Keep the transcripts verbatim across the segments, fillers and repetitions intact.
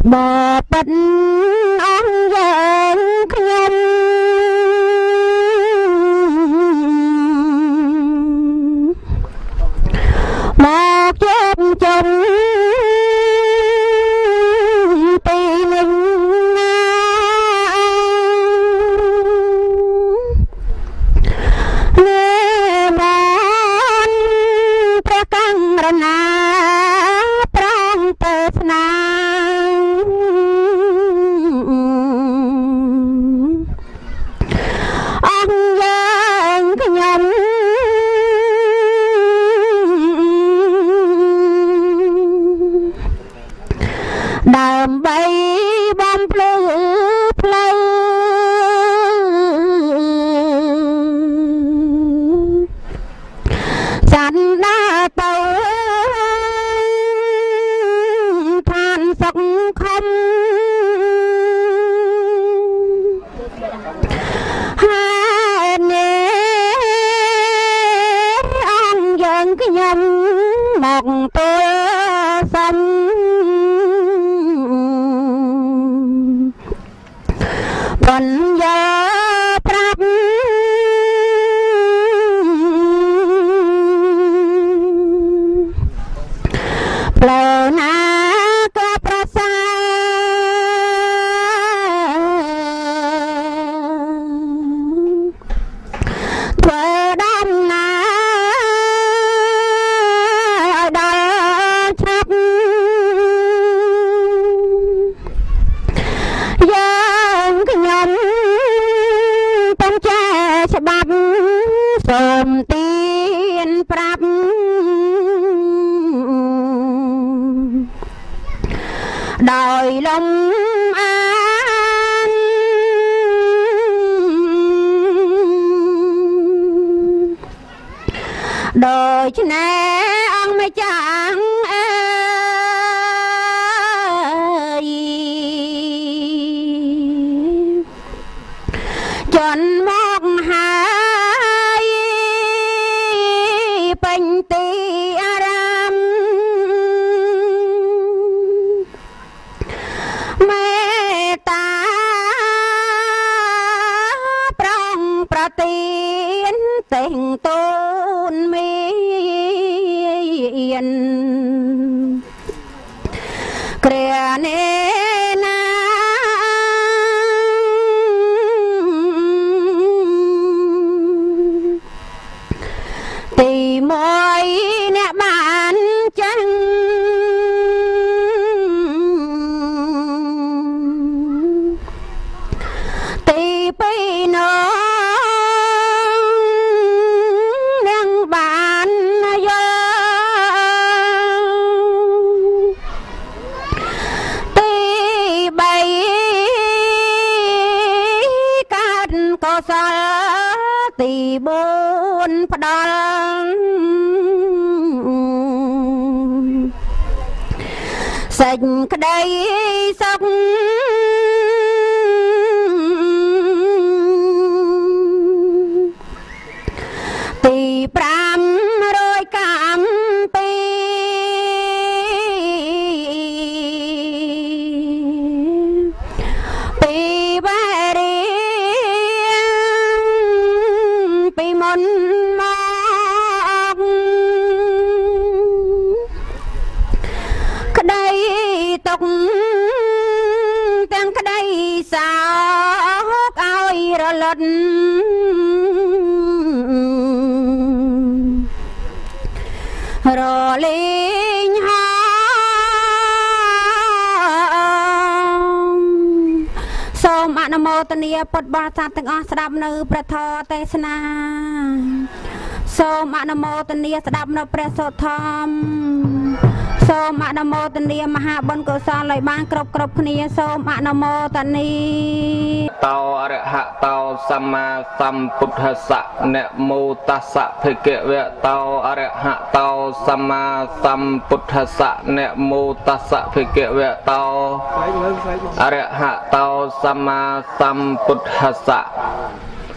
บอปัดอังยังขยมមកជាប់ចុងពីនឹងណានេះបានព្រះកង្រណាប្រងទៅស្នាអង្យ៉ាងខ្ញុំដើម្បីបំភ្លឺផ្លូវចាន់ណាទៅឋានសុខខំហើយនេះអង្គយើងខ្ញុំមកទូលសំបញ្ញาប្រាប់ផ្លូវណាក៏ប្រសើរធ្វើដំណើរឲ្យដល់ឆាប់យើងខ្ញុំต้องแก้ฉบับសូមទានប្រាប់ដោយលំអានដោយឆ្នេរអង្គម្ចាស់អើយចន់មកហើយពេញទីអារាមមេត្តាប្រងប្រទានតែងទូនមានគ្រានេះណាទីមួយអ្នកបានចឹងទីពីរនោះនឹងបានយកទីបីកើតកុសលទីបួនផ្ដល់សេចក្តីសុខទីប្រាំរយកំពីពីវេរីពីមុនមកក្តីទុកទាំងក្តីសោកឲ្យរលត់រលែងហងសូមអនុមោទនាពុទ្ធបរិស័ទទាំងអស់ស្ដាប់នៅព្រះធម៌ទេសនាសូមអនុមោទនាស្ដាប់នៅព្រះសូត្រធម៌សូមអនុមោទនាមហាបុណ្យកុសលឲ្យបានគ្រប់គ្រប់គ្នាសូមអនុមោទនាតោអរហតោសម្មាសម្ពុទ្ធស្សៈនមោតស្សៈភិក្ខវៈតោអរហតោសម្មាសម្ពុទ្ធស្សៈនមោតស្សៈភិក្ខវៈតោអរហតោសម្មាសម្ពុទ្ធស្សៈ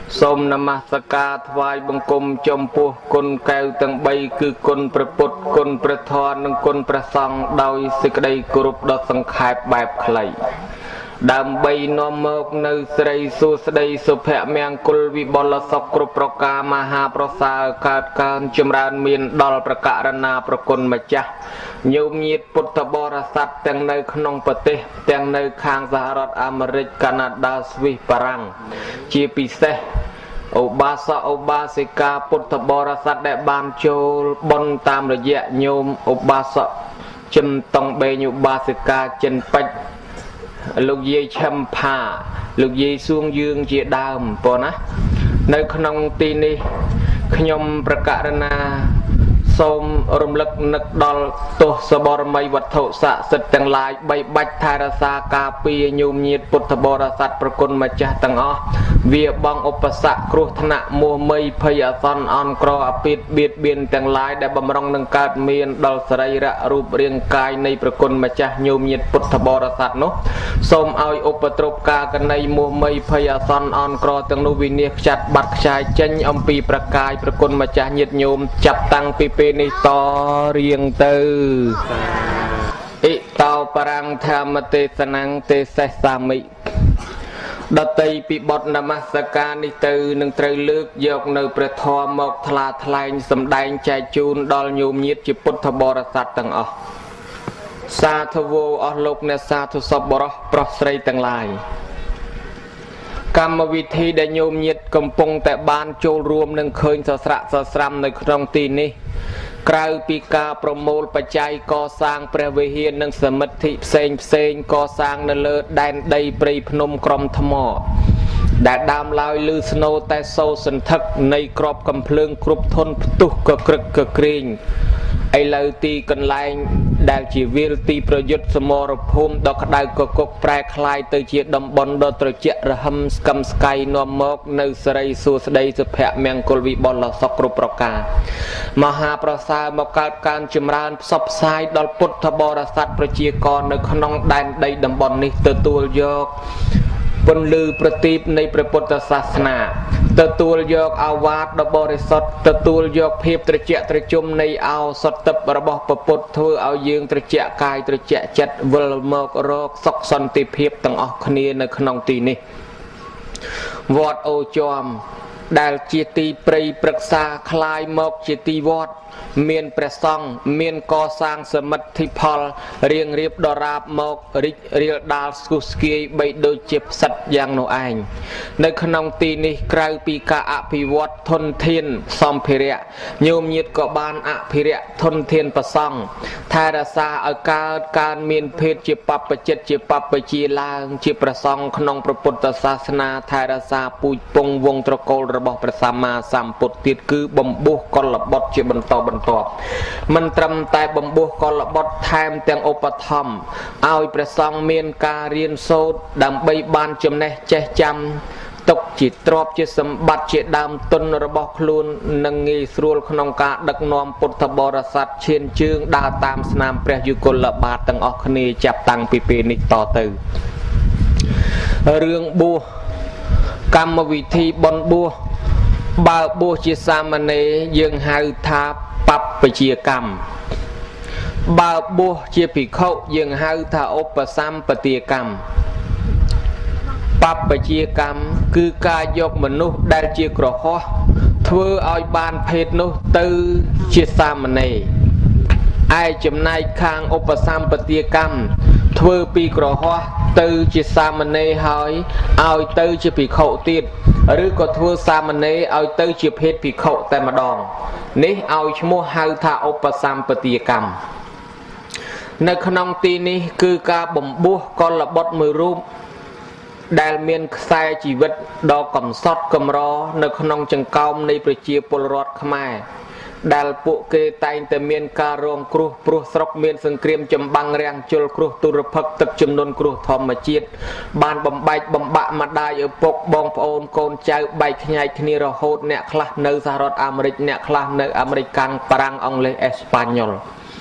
សូមនមស្ការថ្វាយបង្គំចំពោះគុណកែវទាំងបីគឺគុណព្រះពុទ្ធគុណព្រះធម៌និងគុណព្រះសង្ឃដោយសេចក្តីគោរពដ៏សង្ខេបបែបខ្លីដើម្បីនាំមកនៅស្រីសួស្តីសុភមង្គលវិបុលសុខគ្រប់ប្រការមហាប្រសើរកើតកើនចម្រើនមានដល់ប្រការណាប្រគុណម្ចាស់ញោមញាតពុទ្ធបរិស័ទទាំងនៅក្នុងប្រទេសទាំងនៅខាងសហរដ្ឋអាមេរិកកាណាដាស្វីសបារាំងជាពិសេសឧបាសកឧបាសិកាពុទ្ធបរិស័ទដែលបានចូលបុណ្យតាមរយៈញោមឧបាសកចិនតង់បេងឧបាសិកាចិនពេជ្រលោកយាយឆឹមផាលោកយាយសួងយើងជាដើមប៉ុណ្ណានៅក្នុងទីនេះខ្ញុំប្រកាសណាសូមរំលឹកនឹកដល់ទោសបរមីវត្ថុស័ក្តិសិទ្ធិទាំងឡាយបីបាច់ថែរក្សាការពារញោមញាតពុទ្ធបរិស័ទប្រគុណម្ចាស់ទាំងអស់វាបងឧបសគ្គគ្រោះថ្នាក់មោះមីភ័យអសន្នអន់ក្រអពាតបៀតបៀនទាំងឡាយដែលបំរុងនឹងកើតមានដល់សរីរៈរូបរាងកាយនៃប្រគុណម្ចាស់ញោមញាតពុទ្ធបរិស័ទនោះសូមឲ្យឧបទ្រពការកណីមោះមីភ័យអសន្នអន់ក្រទាំងនោះវិនិច្ឆ័យបាត់ខ្ចាយចេញអំពីប្រកាយប្រគុណម្ចាស់ញាតញោមចាប់តាំងពីពេលនេះតរៀងទៅអិតោបរាំងធម្មទេសនាងទេសសាមិដតីពីបទនមស្ការនេះទៅនឹងត្រូវលើកយកនៅព្រះធម៌មកថ្លាថ្លែងសម្ដែងចែកជូនដល់ញោមញាតជាពុទ្ធបរិស័ទទាំងអស់សាធុវោអស់លោកអ្នកសាធុសពបរោះប្រុសស្រីទាំងឡាយកម្មវិធីដែលញោមញាតកំពុងតែបានចូលរួមនឹងឃើញសស្រាក់សស្រាំនៅក្នុងទីនេះក្រៅពីការប្រមូលបច្ច័យកសាងព្រះវិហារនិងសមិទ្ធិផ្សេងផ្សេងកសាងនៅលើដែនដីព្រៃភ្នំក្រំថ្មដែលដើមឡើយលឺស្នូរតែសូរសន្ធឹកនៃក្របកំភ្លើងគ្រប់ធន់ផ្ទុះកក្រឹកកក្រែងឥឡូវទីកន្លែងដែលជាវាលទីប្រយុទ្ធសមរភូមិដ៏ក្តៅកគុកប្រែคล้ายទៅជាតំបន់ដ៏ត្រជាក់រហឹមស្កឹមស្កៃនាំមកនៅសេរីសួស្តីសុភមង្គលវិបុលសុខគ្រប់ប្រការមហាប្រសើរមកកើតការចម្រើនផ្សព្វផ្សាយដល់ពុទ្ធបរិស័ទប្រជាករនៅក្នុងដែនដីតំបន់នេះទទួលយកពន្លឺប្រទីបនៃព្រះពុទ្ធសាសនាទទួលយកអាវាតដ៏បរិសុទ្ធទទួលយកភាពត្រជាក់ត្រជុំនៃឱសថទឹករបស់ព្រះពុទ្ធធ្វើឲ្យយើងត្រជាក់កាយត្រជាក់ចិត្តវិលមករកសុខសន្តិភាពទាំងអស់គ្នានៅក្នុងទីនេះវត្តអូជាំដែលជាទីព្រៃព្រឹក្សាคล้ายមកជាទីវត្តមានព្រះសង្ឃមានកសាងសមិទ្ធិផលរៀងរៀបដរាបមករីករាលដាលស្គុះស្គាយបីដូចជាផ្សិតយ៉ាងនោះឯងនៅក្នុងទីនេះក្រៅពីការអភិវឌ្ឍធនធានសម្ភារៈញោមញាតក៏បានអភិរក្សធនធានប្រសង់ថែរក្សាឲ្យកើតការមានភេទជាបព្វជិតជាបព្វជាឡើងជាប្រសង់ក្នុងព្រះពុទ្ធសាសនាថែរក្សាពូជពងវងត្រកូលរបស់ព្រះសម្មាសម្ពុទ្ធទៀតគឺបំពុះកុលបុត្រជាបន្តបន្តមិនត្រឹមតែបំពុះកុលបុត្រថែមទាំងឧបត្ថម្ភឲ្យព្រះសង្ឃមានការរៀនសូត្រដើម្បីបានចំណេះចេះចាំទុកជាទ្រព្យជាសម្បត្តិជាដើមទុនរបស់ខ្លួននិងងាយស្រួលក្នុងការដឹកនាំពុទ្ធបរិស័ទឈានជើងដើរតាមស្នាមព្រះយុគលបាតទាំងអស់គ្នាចាប់តាំងពីពេលនេះតទៅរឿងបួសកម្មវិធីបុណ្យបួសបើបួសជាសាមណេរយើងហៅថាបព្វជិកម្មបើបួសជាភិក្ខុយើងហៅថាឧបសម្បទាកម្មបព្វជិកម្មគឺការយកមនុស្សដែលជាក្រហមធ្វើឲ្យបានភេទនោះទៅជាសាមណេរឯចំណែកខាងឧបសម្បទាកម្មធ្វើពីក្រហមទៅជាសាមណេរហើយឲ្យទៅជាភិក្ខុទៀតឬក៏ធ្វើសាមណេរឲ្យទៅជាភេទភិក្ខុតែម្ដងនេះឲ្យឈ្មោះហៅថាឧបសម្បទាកម្មនៅក្នុងទីនេះគឺការបំពុះកុលបុត្រមួយរូបដែលមានខ្សែជីវិតដ៏កំសត់កម្រនៅក្នុងចង្កោមនៃប្រជាពលរដ្ឋខ្មែរដែលពួកគេតែងតែមានការរងគ្រោះព្រោះស្រុកមានសង្គ្រាមចម្បាំងរាំងជលគ្រោះទុរភិក្សទឹកជំនន់គ្រោះធម្មជាតិបានបំបែកបំបាក់ម្ដាយឪពុកបងប្អូនកូនចៅបែកខ្ញែកគ្នារហូតអ្នកខ្លះនៅសហរដ្ឋអាមេរិកអ្នកខ្លះនៅអាមេរិកកាំងបារាំងអង់គ្លេសអេស្ប៉ាញ៉ុល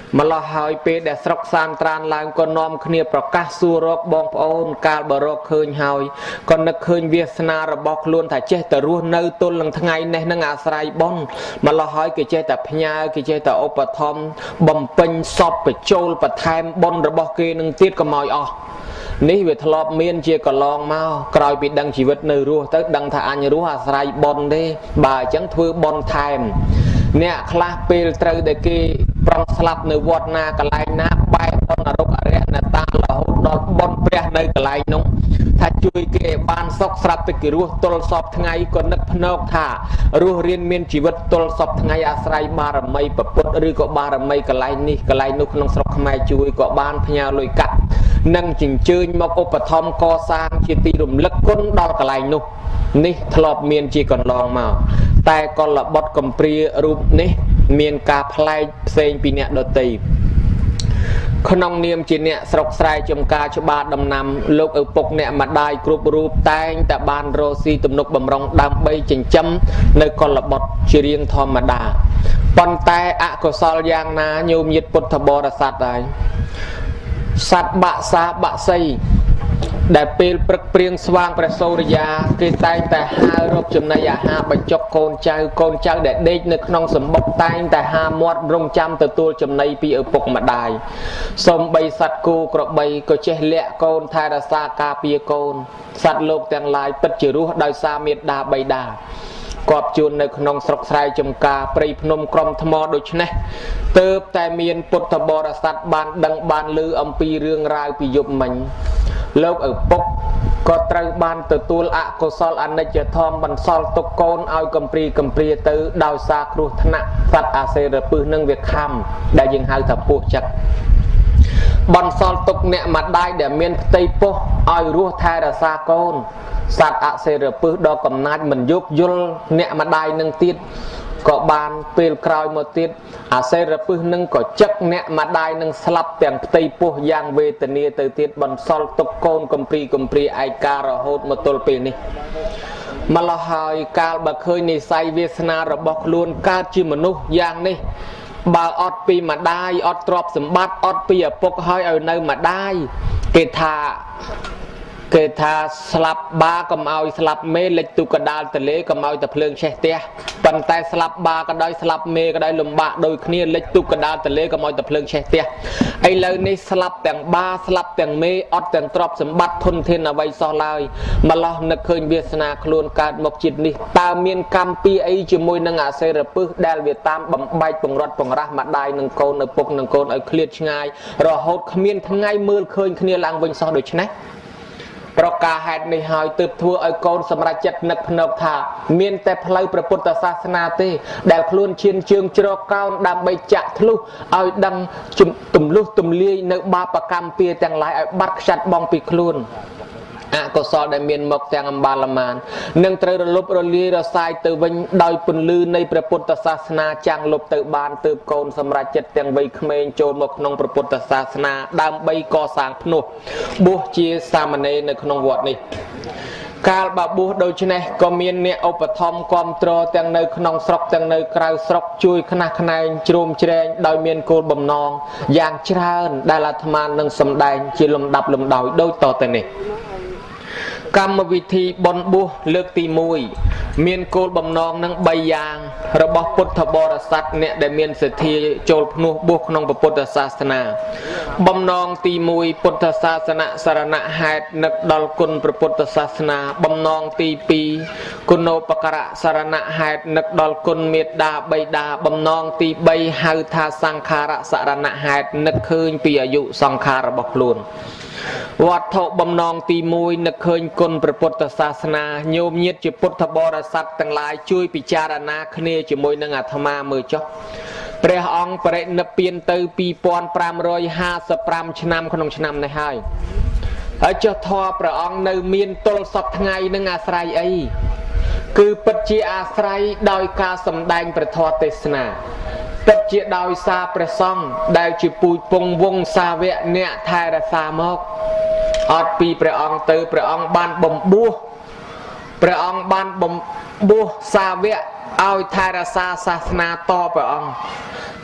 ម្លោះហើយពេលដែលស្រុកសានត្រានឡើងក៏នាំគ្នាប្រកាសសួររកបងប្អូនកាលបើរកឃើញហើយក៏នឹកឃើញវាសនារបស់ខ្លួនថាចេះតែរស់នៅទល់នឹងថ្ងៃនេះនឹងអាស្រ័យបុណ្យម្លោះហើយគេចេះតែផ្ញើគេចេះតែឧបត្ថម្ភបំពេញសពបញ្ចូលបន្ថែមបុណ្យរបស់គេនឹងទៀតកុំឲ្យអស់នេះវាធ្លាប់មានជាកន្លងមកក្រោយពីដឹងជីវិតនៅរស់ទៅដឹងថាអញរស់អាស្រ័យបុណ្យទេបើអញ្ចឹងធ្វើបុណ្យថែមអ្នកខ្លះពេលត្រូវតែគេប្រងស្លាប់នៅវត្តណាកន្លែងណាបែបបុណ្យអរុគអរិយណតារហូតដល់បុណ្យព្រះនៅកន្លែងនោះថាជួយគេបានសុខស្រាប់តែគេរស់ទល់សពថ្ងៃក៏នឹកភ្នែកថារស់រៀនមានជីវិតទល់សពថ្ងៃអាស្រ័យបារមីពុទ្ធឬក៏បារមីកន្លែងនេះកន្លែងនោះក្នុងស្រុកខ្មែរជួយក៏បានផ្ញើលុយកាក់និងជញ្ជើញមកឧបត្ថម្ភកសាងជាទីរំលឹកគុណដល់កន្លែងនោះនេះធ្លាប់មានជាកន្លងមកតែកលបុត្រកំព្រារូបនេះមានការប្លែកផ្សេងពីអ្នកដទៃក្នុងនាមជាអ្នកស្រុកស្រែចំការច្បារដំណាំលោកឪពុកអ្នកម្ដាយគ្រប់រូបតែងតែបានរកស៊ីទំនុកបំរុងដើម្បីចិញ្ចឹមនៅកលបុត្រជារៀងធម្មតាប៉ុន្តែអកុសលយ៉ាងណាញោមញាតិពុទ្ធបរិស័ទហើយសត្វបាក់សាបាក់សីដែលពេលព្រឹកព្រៀងស្វាងព្រះសូរិយាគេតែងតែហៅរកចំណីអាហារបញ្ចុកកូនចៅកូនចៅដែលដេកនៅក្នុងសម្បុកតែងតែហាមាត់រងចាំទទួលចំណីពីឪពុកម្ដាយសូម្បីសត្វគោក្របីក៏ចេះលាក់កូនថែរក្សាការពារកូនសត្វលោកទាំងឡាយពិតជារស់ដោយសារមេត្តាបិតាគប់ជួននៅក្នុងស្រុកស្រែចំការព្រៃភ្នំក្រំថ្មដូច្នេះទើបតែមានពុទ្ធបរិស័ទបានដឹងបានឮអំពីរឿងរ៉ាវពីយប់មិញលោកឪពុកក៏ត្រូវបានទទួលអកុសលអនិច្ចធម៌បន្សល់ទុកកូនឲ្យកំព្រីកំព្រាទៅដោយសារគ្រោះថ្នាក់សត្វអាសេរពឹសនឹងវាខំដែលយើងហៅថាពោះចឹកបន្សល់ទុកអ្នកម្ដាយដែលមានផ្ទៃពោះឲ្យរស់ថែរក្សាកូនសត្វអសេរពឹសដល់កំណាចមិនយោគយល់អ្នកម្ដាយនឹងទៀតក៏បានពេលក្រោយមកទៀតអាសេរពឹសនឹងក៏ចឹកអ្នកម្ដាយនឹងស្លាប់ទាំងផ្ទៃពោះយ៉ាងវេទនាទៅទៀតបន្សល់ទុកកូនកំព្រីកំព្រាឯការហូតមកទល់ពេលនេះម្ល៉េះហើយកាលបើឃើញនិស័យវាសនារបស់ខ្លួនកើតជាមនុស្សយ៉ាងនេះបើអត់ពីម្ដាយអត់ទ្រព្យសម្បត្តិអត់ពីឪពុកហើយឲ្យនៅម្ដាយគេថាគេថាស្លាប់បាកុំឲ្យស្លាប់មេលិចទូកដាលទលេកុំឲ្យតែភ្លើងឆេះផ្ទះប៉ុន្តែស្លាប់បាក៏ដោយស្លាប់មេក៏ដោយលំបាកដូចគ្នាលិចទូកដាលទលេកុំឲ្យតែភ្លើងឆេះផ្ទះឥឡូវនេះស្លាប់ទាំងបាស្លាប់ទាំងមេអត់ទាំងទ្រព្យសម្បត្តិធនធានអ្វីសោះឡើយម្លោះនឹកឃើញវាសនាខ្លួនកើតមកជាតិនេះតើមានកម្មពីអីជាមួយនឹងអាសេរពឹសដែលវាតាមបំបែកបង្រត់បង្រាស់ម្ដាយនឹងកូនឪពុកនឹងកូនឲ្យឃ្លាតឆ្ងាយរហូតគ្មានថ្ងៃមើលឃើញគ្នាឡើងវិញសោះដូច្នេះប្រការហេតុនេះហើយទើបធ្វើឲ្យកូនសម្រេចចិត្តនឹកភ្នែកថាមានតែផ្លូវព្រះពុទ្ធសាសនាទេដែលខ្លួនឈានជើងជ្រកកោនដើម្បីចាក់ធ្លុះឲ្យដឹងទម្លុះទម្លាយនៅបាបកម្មពៀទាំងឡាយឲ្យបាត់ខ្ចាត់បងពីខ្លួនអកុសលដែលមានមកទាំងអម្បាលមាននឹងត្រូវរលប់រលាយរសាយទៅវិញដោយពន្លឺនៃព្រះពុទ្ធសាសនាចាំងលុបទៅបានទើបកូនសម្រេចចិត្តទាំងវ័យក្មេងចូលមកក្នុងព្រះពុទ្ធសាសនាដើម្បីកសាងភ្នោះបួសជាសាមណេរនៅក្នុងវត្តនេះកាលបើបួសដូច្នេះក៏មានអ្នកឧបត្ថម្ភគ្រប់គ្រងទាំងនៅក្នុងស្រុកទាំងនៅក្រៅស្រុកជួយខ្នះខ្នែងជ្រោមជ្រែងដោយមានគោលបំណងយ៉ាងច្រើនដែលអាត្មានឹងសម្ដែងជាលំដាប់លំដោយដូចតទៅនេះកម្មវិធីបុណ្យបួសលើកទីមួយមានគោលបំណងនឹងបីយ៉ាងរបស់ពុទ្ធបរិស័ទអ្នកដែលមានសទ្ធាចូលភ្នោះបួសក្នុងពុទ្ធសាសនាបំណងទីមួយពុទ្ធសាសនាសរណហេតុនឹកដល់គុណព្រះពុទ្ធសាសនាបំណងទីពីរគុណូបការៈសរណហេតុនឹកដល់គុណមេត្តាបិតាបំណងទីបីហៅថាសង្ខារៈសរណហេតុនឹកឃើញពីអាយុសង្ខាររបស់ខ្លួនវត្ថុបំណងទីមួយនឹកឃើញគុណព្រះពុទ្ធសាសនាញោមញាតិជាពុទ្ធបរិស័ទទាំងឡាយជួយពិចារណាគ្នាជាមួយនឹងអាត្មាមើលចុះព្រះអង្គបរិនិព្វានទៅពីរពាន់ប្រាំរយហាសិបប្រាំឆ្នាំក្នុងឆ្នាំនេះហើយហើយចុះធម៌ព្រះអង្គនៅមានទល់សពថ្ងៃនឹងអាស្រ័យអីគឺពិតជាអាស្រ័យដោយការសម្ដែងព្រះធម៌ទេសនាពិតជាដោយសារព្រះសង្ឃដែលជាពូជពងវង្សាវកអ្នកថែរក្សាមកអត់ពីព្រះអង្គទៅព្រះអង្គបានបំបួសព្រះអង្គបានបំបួសសាវកឲ្យថែរក្សាសាសនាតព្រះអង្គ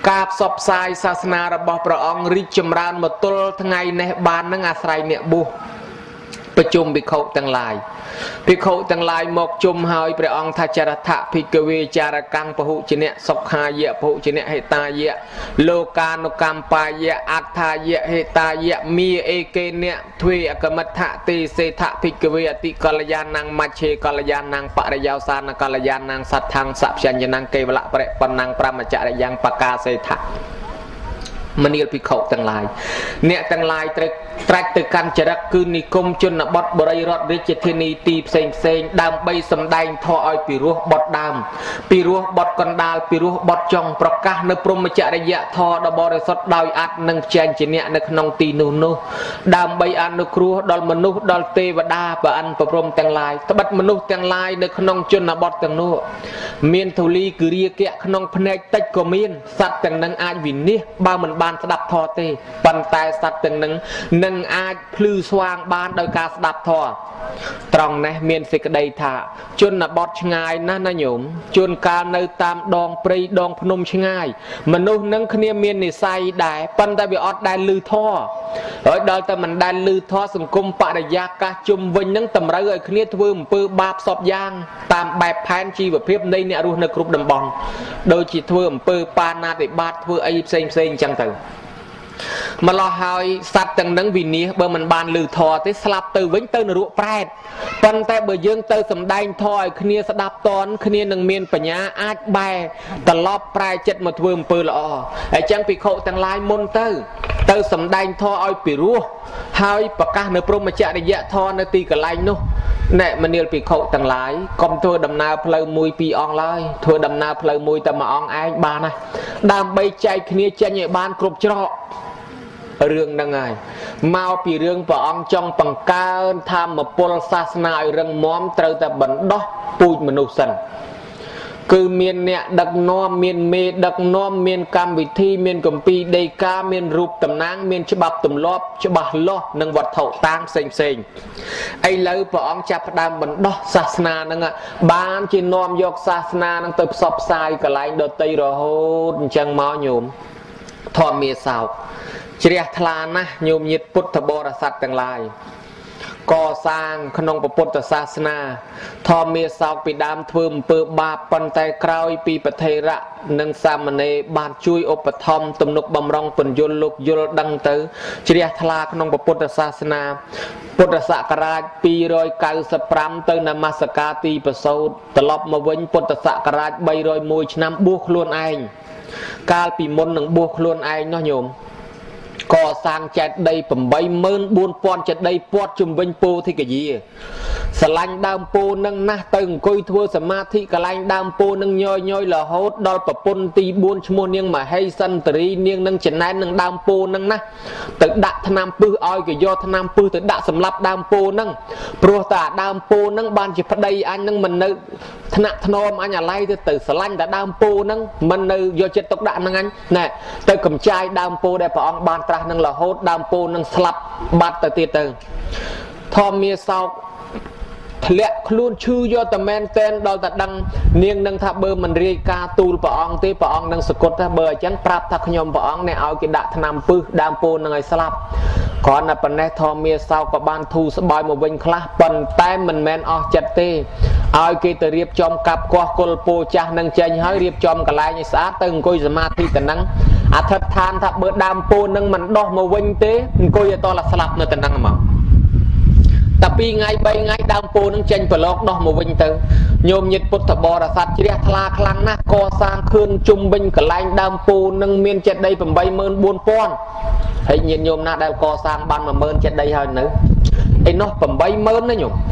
ការផ្សព្វផ្សាយសាសនារបស់ព្រះអង្គរីកចម្រើនមកទល់ថ្ងៃនេះបាននឹងអាស្រ័យអ្នកបួសប្រជុំភិក្ខុទាំងឡាយភិក្ខុទាំងឡាយមកជុំហើយព្រះអង្គថាចរថភិក្ខវេចារកាំងពហុជនៈសុខាយៈពហុជនៈហេតាយៈលោកានុកម្មបាយៈអត្ថាយៈហេតាយៈមីអេកេនៈទ្វេអកមិដ្ឋទេសេថភិក្ខវេអតិកល្យាណังមច្ឆេកល្យាណังបរិយោសានកល្យាណังសដ្ឋังសព្យញ្ញណังកេវលៈបរិបណ្ណังប្រមចរិយ៉ាងបកាសេថៈមនាលភិក្ខុទាំងឡាយអ្នកទាំងឡាយត្រូវត្រាច់ទៅកាន់ចរិតគឺនិគមជនបទបរិយរដ្ឋរាជធានីទីផ្សេងផ្សេងដើម្បីសម្ដែងធម៌ឲ្យពិរោះបទដើមពិរោះបទកណ្ដាលពិរោះបទចុងប្រកាសនៅព្រហ្មចរិយធម៌ដ៏បរិសុទ្ធដោយអត្តនិងចែងជាអ្នកនៅក្នុងទីនោះនោះដើម្បីអនុគ្រោះដល់មនុស្សដល់ទេវតាព្រះអិនប្រព្រំទាំងឡាយត្បិតមនុស្សទាំងឡាយនៅក្នុងជនបទទាំងនោះមានធូលីគិរាគៈក្នុងភ្នែកតិចក៏មានសត្វទាំងនឹងអាចវិនិច្ឆ័យបើមិនបានស្ដាប់ធម៌ទេប៉ុន្តែសត្វទាំងនឹងនឹងអាចភ្លឺស្វាងបានដោយការស្ដាប់ធម៌ត្រង់នេះមានសេចក្តីថាជនបទឆ្ងាយណាស់ណាញោមជួនកាលនៅតាមដងព្រៃដងភ្នំឆ្ងាយមនុស្សនឹងគ្នាមាននិស័យដែរប៉ុន្តែវាអត់ដែលឮធម៌ហើយដល់តែមិនដែលឮធម៌សង្គមបរិយាកាសជុំវិញនឹងតម្រូវឲ្យគ្នាធ្វើអំពើបាបសពយ៉ាងតាមបែបផែនជីវភាពនៃអ្នករស់នៅគ្រប់តំបន់ដូចជាធ្វើអំពើបាណាតិបាតធ្វើអីផ្សេងផ្សេងអញ្ចឹងទៅម្លោះហើយសត្វទាំងនឹងវិនិច្ឆ័យបើមិនបានឮធម៌ទេស្លាប់ទៅវិញទៅនរកប្រែតប៉ុន្តែបើយើងទៅសម្ដែងធម៌ឲ្យគ្នាស្ដាប់តន់គ្នានឹងមានបញ្ញាអាចបែរត្រឡប់ប្រែចិត្តមកធ្វើអំពើល្អហើយចឹងភិក្ខុទាំងឡាយមុនទៅទៅសម្ដែងធម៌ឲ្យពិរោះហើយប្រកាសនៅព្រហ្មចរិយធម៌នៅទីកន្លែងនោះណែមនាលភិក្ខុទាំងឡាយកុំធ្វើដំណើរផ្លូវមួយពីរអង្គឡើយធ្វើដំណើរផ្លូវមួយតែមួយអង្គឯងបានណាដើម្បីចែកគ្នាចេញឲ្យបានគ្រប់ច្រករឿងហ្នឹងហើយមកពីរឿងព្រះអង្គចង់បង្កើនធម៌ពលសាសនាឲ្យរឹងមាំត្រូវតែបណ្ដោះពូជមនុស្សសិនគឺមានអ្នកដឹកនាំមានមេដឹកនាំមានកម្មវិធីមានគម្ពីរដីកាមានរូបតំណាងមានច្បាប់ទម្លាប់ច្បាស់លាស់និងវត្ថុតាងផ្សេងផ្សេងឥឡូវព្រះអង្គចាប់ផ្ដើមបណ្ដោះសាសនាហ្នឹងបានជានាំយកសាសនាហ្នឹងទៅផ្សព្វផ្សាយកន្លែងដទៃរហូតអញ្ចឹងមកញោមធម្មមាសោកជ្រះថ្លាណាស់ញោមញាតិពុទ្ធបរិស័ទទាំងឡាយកសាងក្នុងពុទ្ធសាសនាធម្មមាសោកពីដើមធ្វើអំពើបាបប៉ុន្តែក្រោយពីប្រថេរៈនិងសាមណេរបានជួយឧបត្ថម្ភទំនុកបំរុងពន្យល់លោកយល់ដឹងទៅជ្រះថ្លាក្នុងពុទ្ធសាសនាពុទ្ធសករាជពីររយកៅសិបប្រាំទៅនមស្ការទីប្រសូតត្រឡប់មកវិញពុទ្ធសករាជបីរយមួយឆ្នាំបួសខ្លួនឯងកាលពីមុននឹងបួសខ្លួនឯងនោះញោមកសាងចេតិយ84000ចេតិយព័ទ្ធជុំវិញពោធិកយាស្រឡាញ់ដើមពោនឹងណាស់ទៅអង្គុយធ្វើសមាធិកន្លែងដើមពោនឹងញយញយរហូតដល់ប្រពន្ធទីបួនឈ្មោះនាងមហេសិន្ទរីនាងនឹងចំណែននឹងដើមពោនឹងណាទៅដាក់ថ្នាំពឹសឲ្យគេយកថ្នាំពឹសទៅដាក់សម្លាប់ដើមពោនឹងព្រោះតែដើមពោនឹងបានជាប្តីអញនឹងមិននៅថ្នាក់ធ្នមអញអាឡ័យទៅទៅស្រឡាញ់តែដើមពោនឹងមិននៅយកចិត្តទុកដាក់នឹងអញណែទៅកំចាយដើមពោដែលព្រះអង្គបានត្រាស់នឹងរហូតដើមពោនឹងស្លាប់បាត់ទៅទៀតទៅធម្មមាសោកធ្លាក់ខ្លួនឈឺយកតែមែនតែនដល់តែដឹងនាងនឹងថាបើមិនរាយការទូលព្រះអង្គទេព្រះអង្គនឹងសគត់ថាបើអញ្ចឹងប្រាប់ថាខ្ញុំព្រះអង្គអ្នកឲ្យគេដាក់ថ្នាំពឹសដើមពោនឹងឲ្យស្លាប់គ្រាន់តែប៉ុណ្ណេះធម្មមាសោកក៏បានធូរស្បើយមកវិញខ្លះប៉ុន្តែមិនមែនអស់ចិត្តទេឲ្យគេទៅរៀបចំកាប់កោះគុលពោចាស់នឹងចេញហើយរៀបចំកន្លែងឲ្យស្អាតទៅអង្គុយសមាធិទៅនឹងអធិដ្ឋានថាបើដើមពោនឹងមិនដោះមកវិញទេអង្គុយឲ្យតឡាស្លាប់នៅទៅនឹងហ្មងតែពីរថ្ងៃបីថ្ងៃដើមពោនឹងចេញប្រឡងដោះមកវិញទៅញោមញាតិពុទ្ធបរិស័ទជ្រះថ្លាខ្លាំងណាស់កសាងខឿនជុំវិញកន្លែងដើមពោនឹងមានចេតិយ84000ហើយញាតិញោមណាដែលកសាងបាន10000ចេតិយហើយនៅឯនោះ80000ណាញោម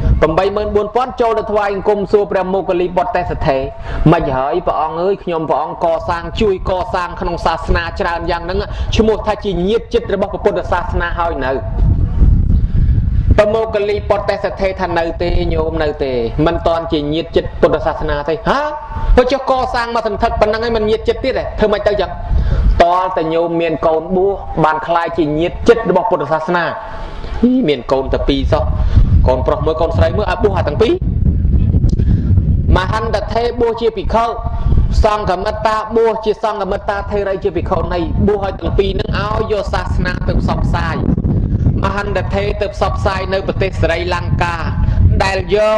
84000ចូលទៅថ្វាយអង្គមសួរព្រះមោគលីបុត្រទេសថេមិនហើយព្រះអង្គអើយខ្ញុំព្រះអង្គកសាងជួយកសាងក្នុងសាសនាច្រើនយ៉ាងហ្នឹងឈ្មោះថាជាញាតិចិត្តរបស់ពុទ្ធសាសនាហើយនៅប្រមោគលីបុត្រទេសថេថានៅទេញោមនៅទេមិនតន់ជាញាតិចិត្តពុទ្ធសាសនាទេហាទៅចុះកសាងមកសន្ធិដ្ឋប៉ុណ្ណឹងហើយមិនញាតិចិត្តទៀតទេធ្វើមិនទៅចឹងតលតែញោមមានកូនបួសបានខ្លាយជាញាតិចិត្តរបស់ពុទ្ធសាសនាមានកូនតែពីរសោះកូនប្រុសមួយកូនស្រីមួយឲ្យបួសអាទាំងពីរមហន្តថេបួសជាភិក្ខុ song cả mất ta bua chỉ song cả mất ta thay ra chưa bị khâu này bua hỏi từng pi nâng áo vô sa na từ sọc sai mà hắn đã thay từ sọc sai nơi bờ tây Sri Lanka đại vô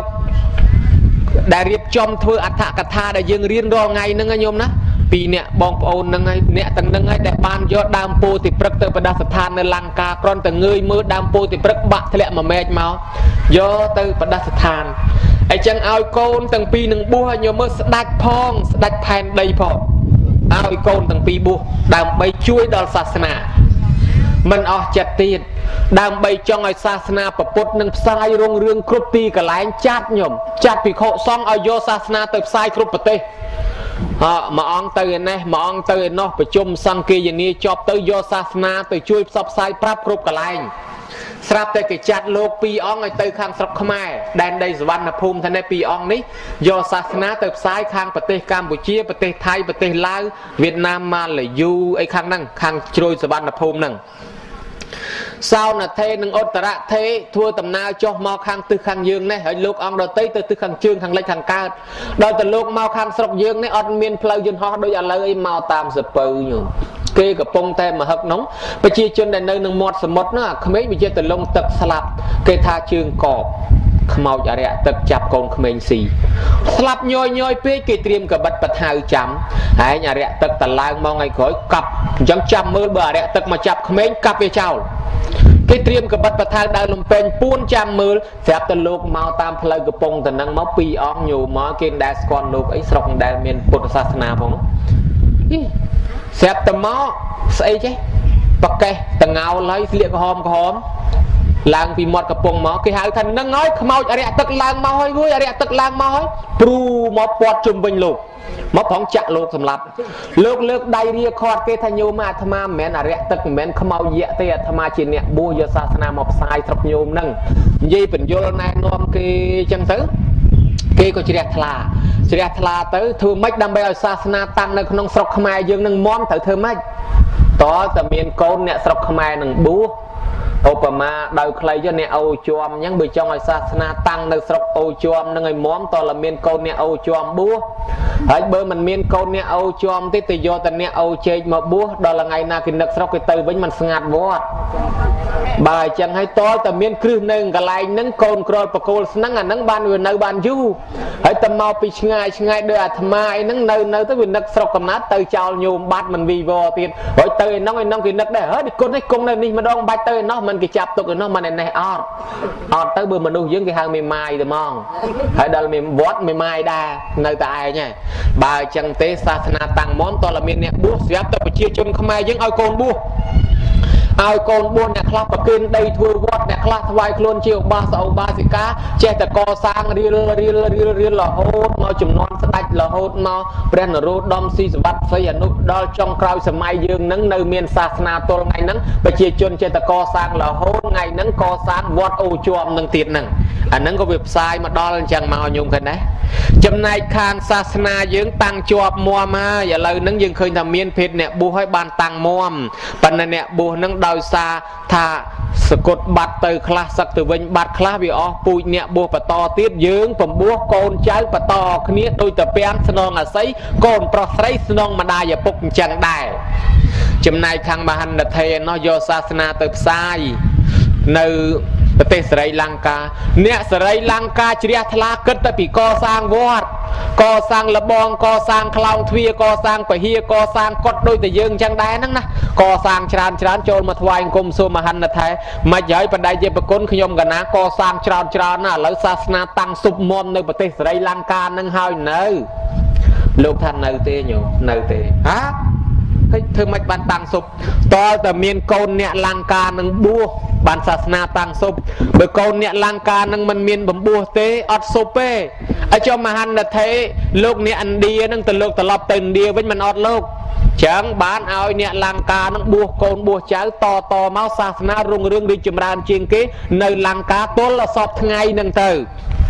đại riệp trong thôi ắt thạ cả tha đại dương riêng đo ngày nâng nhôm ná pi nè bong ôn nâng ấy nè từng nâng ấy đại ban vô đam po thì prất từ bờ đất than nơi Lanka còn từng người mưa đam po thì prất bạc thế lẽ mà mệt máu vô từ bờ đất thanไอ้จังเอาโกนตั้งปีหนึ่งบัวโยมเมื่อสดัดพองสดัดแผ่นใดพอเอาไอ้โกนตั้งปีบัวดำใบช่วยดอลศาสนามันออกจัดตีดดำใบจองไอ้ศาสนาประพุทธหนึ่งสายรงเรื่องครุบตีกับหลายจัดโยมจัดปีโคซองเอาโยศาสนาเติบสายครุบประเทศฮะมาอังเตยนี่มาอังเตยนอกประชุมสังเกตอย่างนี้จอบเตยโยศาสนาเตยช่วยซับสายปรับครุบกับหลายสำหรับแต่กิจจัดโลกปีอ่องไอเตยข้างสระขมายแดนใดสวรรณภูมิท่านในปีอ่องนี้โยศาสนาเติบซ้ายข้างประเทศกัมพูชีประเทศไทยประเทศลาวเวียดนามมาเลยอยู่ไอข้างนั่งข้างโจยสวรรณภูมินั่งสาวนาเทนึงอัตระเททั่วตำนาจ่อมาข้างตึกข้างยืงเนี่ยไอ้ลูกอ่องเราเตยตึกข้างชื่งข้างเล็กข้างกาดโดยแต่ลูกมาข้างสระยืงเนี่ยอัดเมียนเพลย์ยืนห่อโดยอะไรไอ้มาตามสเปอร์อยู่เกยกับปงแต่มาหักน้องไปชี้จนในเนื้อหมดสมดนะขมิ้นไปเจอแต่ลงตึกสลับเกยทาชื่งกอบขมเอาอะไรตึกจับกองขมิ้นสีสลับย่อยย่อยเป๊ะเกยเตรียมกับบัดปัดหายจำหายอะไรตึกตะลางมองไงขอยกับยังจำมือเบื่ออะไรตึกมาจับขมิ้นกับไปเจ้าเกยเตรียมกับบัดปัดหายได้ลมเป็นปูนจำมือแสบตะลูกเมาตามเพลย์กับปงแต่นังเมาปีออกอยู่มาเกณฑ์ได้สกอนลูกไอ้สระได้เมียนพุทธศาสนาผมแสบตะหม้อใส่ใช่ปากแกตะเงาเลยเรียกหอมหอมลางปีหมดกระปงหม้อคือหายทันนั่งน้อยขมเอาอะไรตึกลางมาห้อยกุ้ยอะไรตึกลางมาห้อยปลูหม้อปอดจุ่มเป็นลูกหม้อของจักรลูกสำหรับเลิกเลิกได้เรียกคอดเกทันโยมาธรรมาแม่นอะไรตึกแม่นขมเอาเยอะเตะธรรมาจีเนี่ยบูยศาสนาหมอบสายทรัพย์โยมนั่งยี่เป็นโยนายนอมกีจังซื้อเกก็จะเรียกทลาจะเรียกทลาเตอเธอไม่ดำไปเอาศาสนาตั้งในขนมสระขมายยังนั่งม้อมเธอเธอไม่ต่อแต่เมียนโกนเนี่ยสระขมายนั่งบูโอปมาดาวใครจะเนี่ยเอาจอมยังไปจองไอ้ศาสนาตั้งในสระเอาจอมนั่งไอ้ม้อมต่อละเมียนโกนเนี่ยเอาจอมบูไอ้เบอร์มันเมียนโกนเนี่ยเอาจอมที่ติโยแต่เนี่ยเอาเชยมาบูดอละไงนากินนักสระกิเตยวิ่งมันสงัดวอดบ่ายจังให้ต่อแต่เมียนคลื่นหนึ่งกับลายนั่งโกนกรอดประโคลนั่งอ่ะนั่งบานอยู่ในบานยูไอ้ตะเมาไปง่ายง่ายเดือดทำไมนั่งเนินเนินตั้งเป็นนักสระกำนัดเตยเจ้าโยมบัดมันวีวอตีนไอ้เตยน้องไอ้น้องกินนักได้เฮ้ยคนไอ้กงในนี่มันดองใบเตยน้องมันกิจับตัวกันน้องมันในในออดออดเตยเบอร์มันดูยังกี่หางไม่ไม้แต่มองไอ้ดอลไม่วอดไม่ไม้ได้ในตายเนี่ยบ่ายจังเตศาสนาต่างม้อมตอละเมียนเนี่ยบุษยับแต่ไปเชี่ยจนขมายยังเอาโกนบุเอาโกนบุญเนี่ยคลาประกินได้ทัวร์วัดเนี่ยคลาถวายโคลนเชี่ยวบาสเอาบาสิกาเจตกอสร้างเรียลเรียลเรียลเรียลละโหดมาจุ่มนอนสตัดละโหดมาเปลี่ยนรูดดอมซีสวัสดิ์สยานุดอลจงคราวสมัยยืนนั่งในเมียนศาสนาตัวไงนั่งไปเชี่ยจนเจตกอสร้างละโหดไงนั่งกอสร้างวัดโอจวมนั่งติดนั่งอันนั้นก็เว็บไซต์มาดอลจังมาเอาโยมกันนะจำนายคางศาสนายืงตังจวบมัวมาอย่าเลยนั่งยังเคยทำเมียนเพชรเนี่ยบูให้บานตังมัวมปันเนี่ยบูนั่งดาวซาถ้าสะกดบัตรเตยคลาสักตัวเป็นบัตรคลาวิออปุยเนี่ยบัวปะตอติดยืงผมบัวโกนเจ้าปะตอขณีโดยแต่เปียนสนองอาศัยโกนปลอดไรสนองมาได้อย่าปกจังได้จำนายคางมาหันเดเทนโยศาสนาเติบไซในประเทศสรีลังกาเนี่ยสรีลังกาเจียทลาเกิดแต่ปีก่อสร้างวอดก่อสร้างระบองก่อสร้างคลองทวีก่อสร้างไปเฮียก่อสร้างกดโดยแต่ยืงจังได้นั่งนะก่อสร้างชรานชรานโจรมาถวายกรมโซมาหันนะไทยมาใหญ่ปัจจัยเจ็บก้นขยมกันนะก่อสร้างชรานชรานน่ะแล้วศาสนาตั้งสุบมอมในประเทศสรีลังกานั่งหายเนื้อลูกท่านเนื้อเตยอยู่เนื้อเตยฮะเธอไม่บันตังศพต่อแต่เมียนโกนเนี่ยลังกาหนึ่งบัวบันศาสนาตังศพเบอร์โกนเนี่ยลังกาหนึ่งมันเมียนบบัวเตออดโซเป้ไอเจ้ามาหันนะเทโลกเนี่ยอันเดียนั่งตะโลกตะลอบตึงเดียเป็นมันอดโลกจังบ้านเอาเนี่ยลังกาหนึ่งบัวโกนบัวเจ้าต่อต่อเมาศาสนารุ่งเรืองดีจำรานจริงกี้ในลังกาตัวละสอบไงนั่งเตอ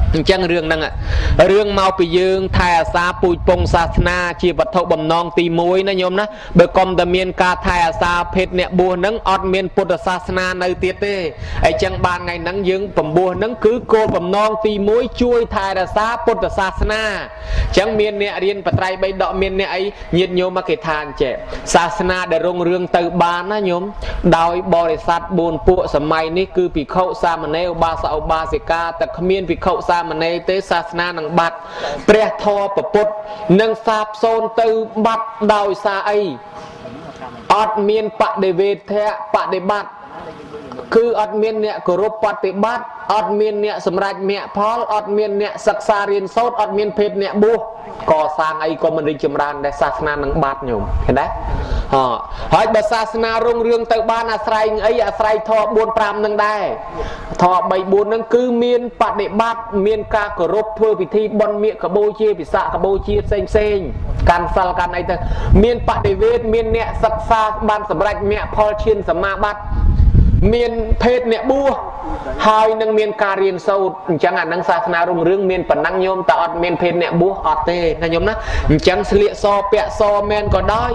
chẳng rương năng ạ rương mau bị dương thai à xa bùi pông xa na chỉ vật thụ bầm non tì môi nó nhôm ná bởi con ta miên ca thai à xa phết nẹ bùa nâng ọt miên bùa xa na nơi tiết tê ấy chẳng bàn ngày nắng dương bầm bùa nâng cứ cô bầm non tì môi chui thai à xa bùa xa na chẳng miên nẹ riêng bà trai bây đọ miên nẹ ấy nhiệt nhôm mà cái than trẻ xa na để rung rương từ bàn á nhôm đói bò để sát buồn bụa sầm mày ní cứ bị khâu xa mà nêu ba sao ba sẽ ca ta miên bị khâu xa mà nêu tế xa na nâng bát pre thò bập bột nâng sạp xôn từ bát đòi xa ấy ọt miên bạ để về thẹ bạ để bát cứ ọt miên nẹ cổ rộp bát để bát ọt miên nẹ sầm rạch mẹ phó ọt miên nẹ sạc xa riêng sốt ọt miên phết nẹ bua có sang ấy có mình đi chùm ran để xa na nâng bát nhôm thấy đấy họ hỏi bà xa na rung rương từ ban à sài ấy à sài thọ buôn pram nâng đai thọ bảy buôn nâng cứ miên bát để bát miên ca cổ rộp thưa vị thi bon miệng cả bôi chia bị xạ cả bôi chia xanh xanh can sal can ấy thôi miên bát để về miên nẹ sạc xa ban sầm rạch mẹ phó chiên sầm ma bát miên phết nẹ bua hai nâng miên ca riêng sâu chẳng hạn nâng xa na rung rương miên phần năng nhôm ta ọt miên phết nẹ bua ọt tê là nhôm ná chẳng sliệ so pẹ so men có đói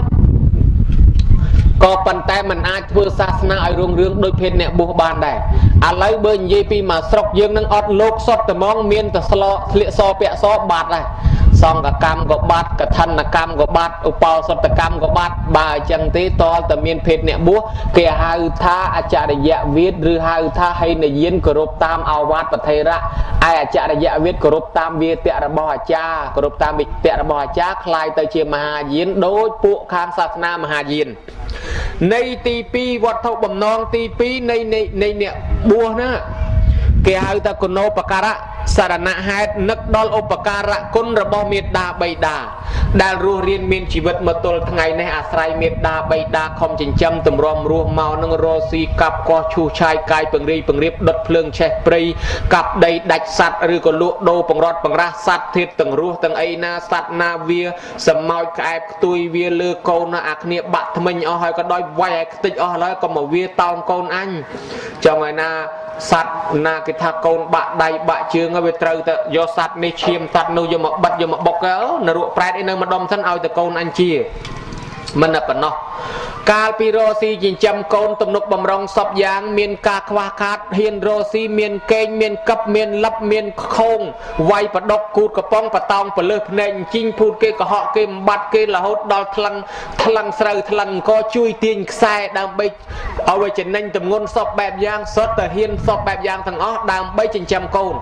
có phần tay mình ai vừa xa na ai rung rương đôi phết nẹ bua bàn đây à lấy bên dây pi mà sọc dương nâng ọt lốc sọt tờ mong miên tờ sliệ so pẹ so bạt này xong cả cam có bát cả thân là cam có bát upao sọt tờ cam có bát bà chẳng tí to tờ miên phết nẹ bua kẻ hai tha à chả để dạ viết rư hai tha hay là yên cổ rộp tam ao vát và thầy ra ai à chả để dạ viết cổ rộp tam viết tẹa ra bò cha cổ rộp tam bị tẹa ra bò cha khai tới chia mà yên đối bộ khang sát na mà hà yên nay ti pi vật thâu bầm non ti pi nay nay nay nẹ bua nữa kẻ hai ta còn nô pakara sarana hai nấc đol opakara côn ra bò miệt đà bay đà đà ru riêng miên chỉ vật mà tôi ngày nay à sai miệt đà bay đà không chỉnh châm tầm rom ru màu nâng rô si cặp co chu chai cai bằng ri bằng riệp đốt phượng che prey cặp đầy đạch sạt rư còn lụa đô bằng rót bằng ra sạt thiệt từng ru từng ấy na sạt na vía sầm màu cài tui vía lư câu na ác niệm bạc mình ở hai có đôi vay tịch ở lại còn một vía tao con anh cho ngày na sạt na cái thà con bạc đầy bạc chương ở bên trời do sạt này chiêm sạt nuôi do một bạch do một bọc kéo nở ruộng prai đi nơi mà đom thân ao từ con anh chia mình là phần nó ca pirosi chỉ chăm con tụm nục bầm rong sập giang miền ca khoa khát hiền rosi miền kênh miền cấp miền lấp miền khôn vay và độc cút cả pong và tòng và lơ nền chinh phun kê cả họ kê bát kê là hốt đo thằng thằng sờ thằng có chui tiền sai đang bay ở về trên nền tụm ngôn sập bẹp giang sốt tờ hiền sập bẹp giang thằng ó đang bay trên chăm con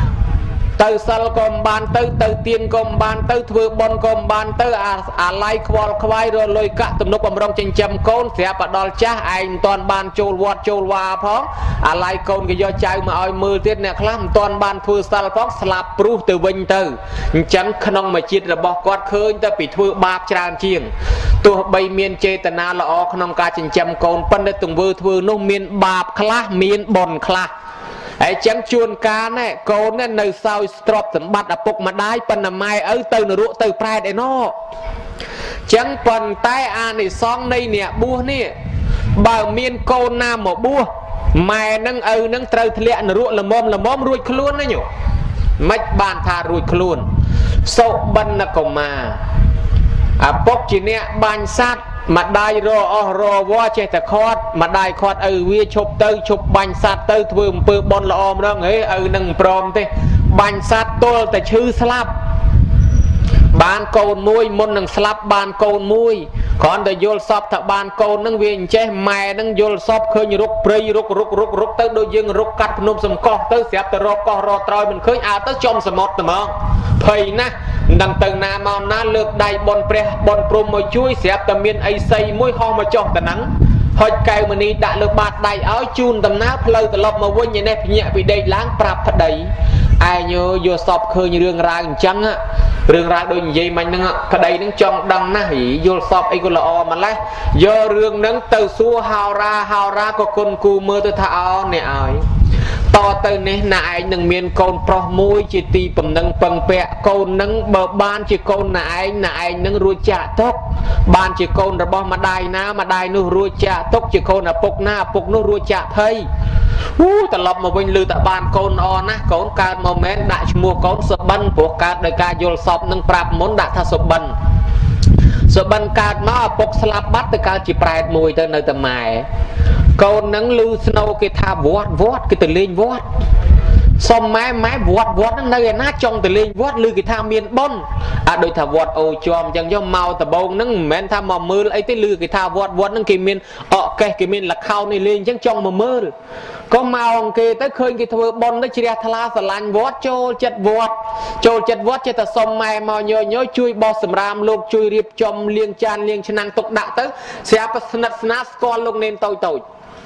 từ sal com ban từ từ tiền com ban từ thừa bon com ban từ à à lai qual quay rồi lôi cả tụm nục bầm rong trên châm côn sẽ bắt đòn cha anh toàn ban chôl vọt chôl hoa phóng à lai côn cái do trai mà oi mưa tiết nè khám toàn ban thừa sal phóng slap pru từ vinh từ chẳng khăn mà chít là bỏ quạt khơi ta bị thừa bạc tràn chiêng tôi bay miên chê tà na là o khăn ca trên châm côn phân để tùng vư thừa nô miên bạc khla miên bòn khla ấy chẳng chuồn cá này con này nơi sau strop sắm bát áp bốc mà đái phần là mai ở từ nửa ruộng từ prai để nó chẳng phần tay an này xong đây nè bua nè bà miên con nam một bua mày nâng ơ nâng trâu thịa nửa ruộng là mom là mom ruột luôn đấy nhỉ mạch bàn thà ruột luôn sâu bần là cổ mà à bốc chỉ nè bàn sát mà đai rò rò vó che ta khót mà đai khót ừ vi chụp tư chụp bánh sát tư thường bự bon là om đó ấy ừ nâng prom thế bánh sát tôi ta chư slap ban côn muôi môn nâng slap ban côn muôi còn ta vô sọp thợ ban côn nâng viên che mẹ nâng vô sọp khơi như rút prey rút rút rút rút tới đôi dương rút cắt nôm sầm co tới xẹp ta rò co rò trôi mình khơi à tới trong sầm mót tầm mong thầy na đằng từ na màu na lược đầy bon pre bon prom môi chui xẹp tầm miên ấy xây môi ho mà cho ta nắng hồi cày mà đi đã lược bạt đầy áo chun tầm ná phơi tầm lọc mà quên như này nhẹ bị đầy láng prap thật đầy ai nhớ vô sọp khơi như rương ra trắng á rương ra đôi gì mà nâng thật đầy nâng trong đằng na hỉ vô sọp ấy có là o mà lấy do rương nâng từ xua hào ra hào ra có con cu mưa tôi thao nè ơi to từ này nãy nâng miền con pro môi chỉ tì bầm nâng bằng bẹ con nâng bờ ban chỉ con nãy nãy nâng ruồi chả tóc ban chỉ con là bom mà đai na mà đai nu ruồi chả tóc chỉ con là bốc na bốc nu ruồi chả thấy Ú ta lọc mà vinh lưu ta bàn con o ná con cao moment đã mua con sập bần của cao đời ca vô sọp nâng prap muốn đã tha sập bần sập bần cao mà bốc slap bắt từ cao chỉ pride mùi tới nơi tầm mài con nâng lưu snow cái tha vót vót cái từ lên vót xong máy máy vót vót nó nơi nát trong từ lên vót lưu cái tha miền bon à đôi thà vót ô chòm chẳng cho màu tà bông nâng men tha màu mưa ấy tới lưu cái tha vót vót nâng cái miền ọ cái cái miền là khao này lên chẳng trong mà mưa có màu kia tới khơi cái thưa bon nó chỉ ra thà sờ lạnh vót trôi chật vót trôi chật vót cho ta xong mai màu nhớ nhớ chui bò sầm ram lục chui riệp trong liêng chan liêng chân năng tục đã tới sẽ bắt snap snap con lục nên tôi tôi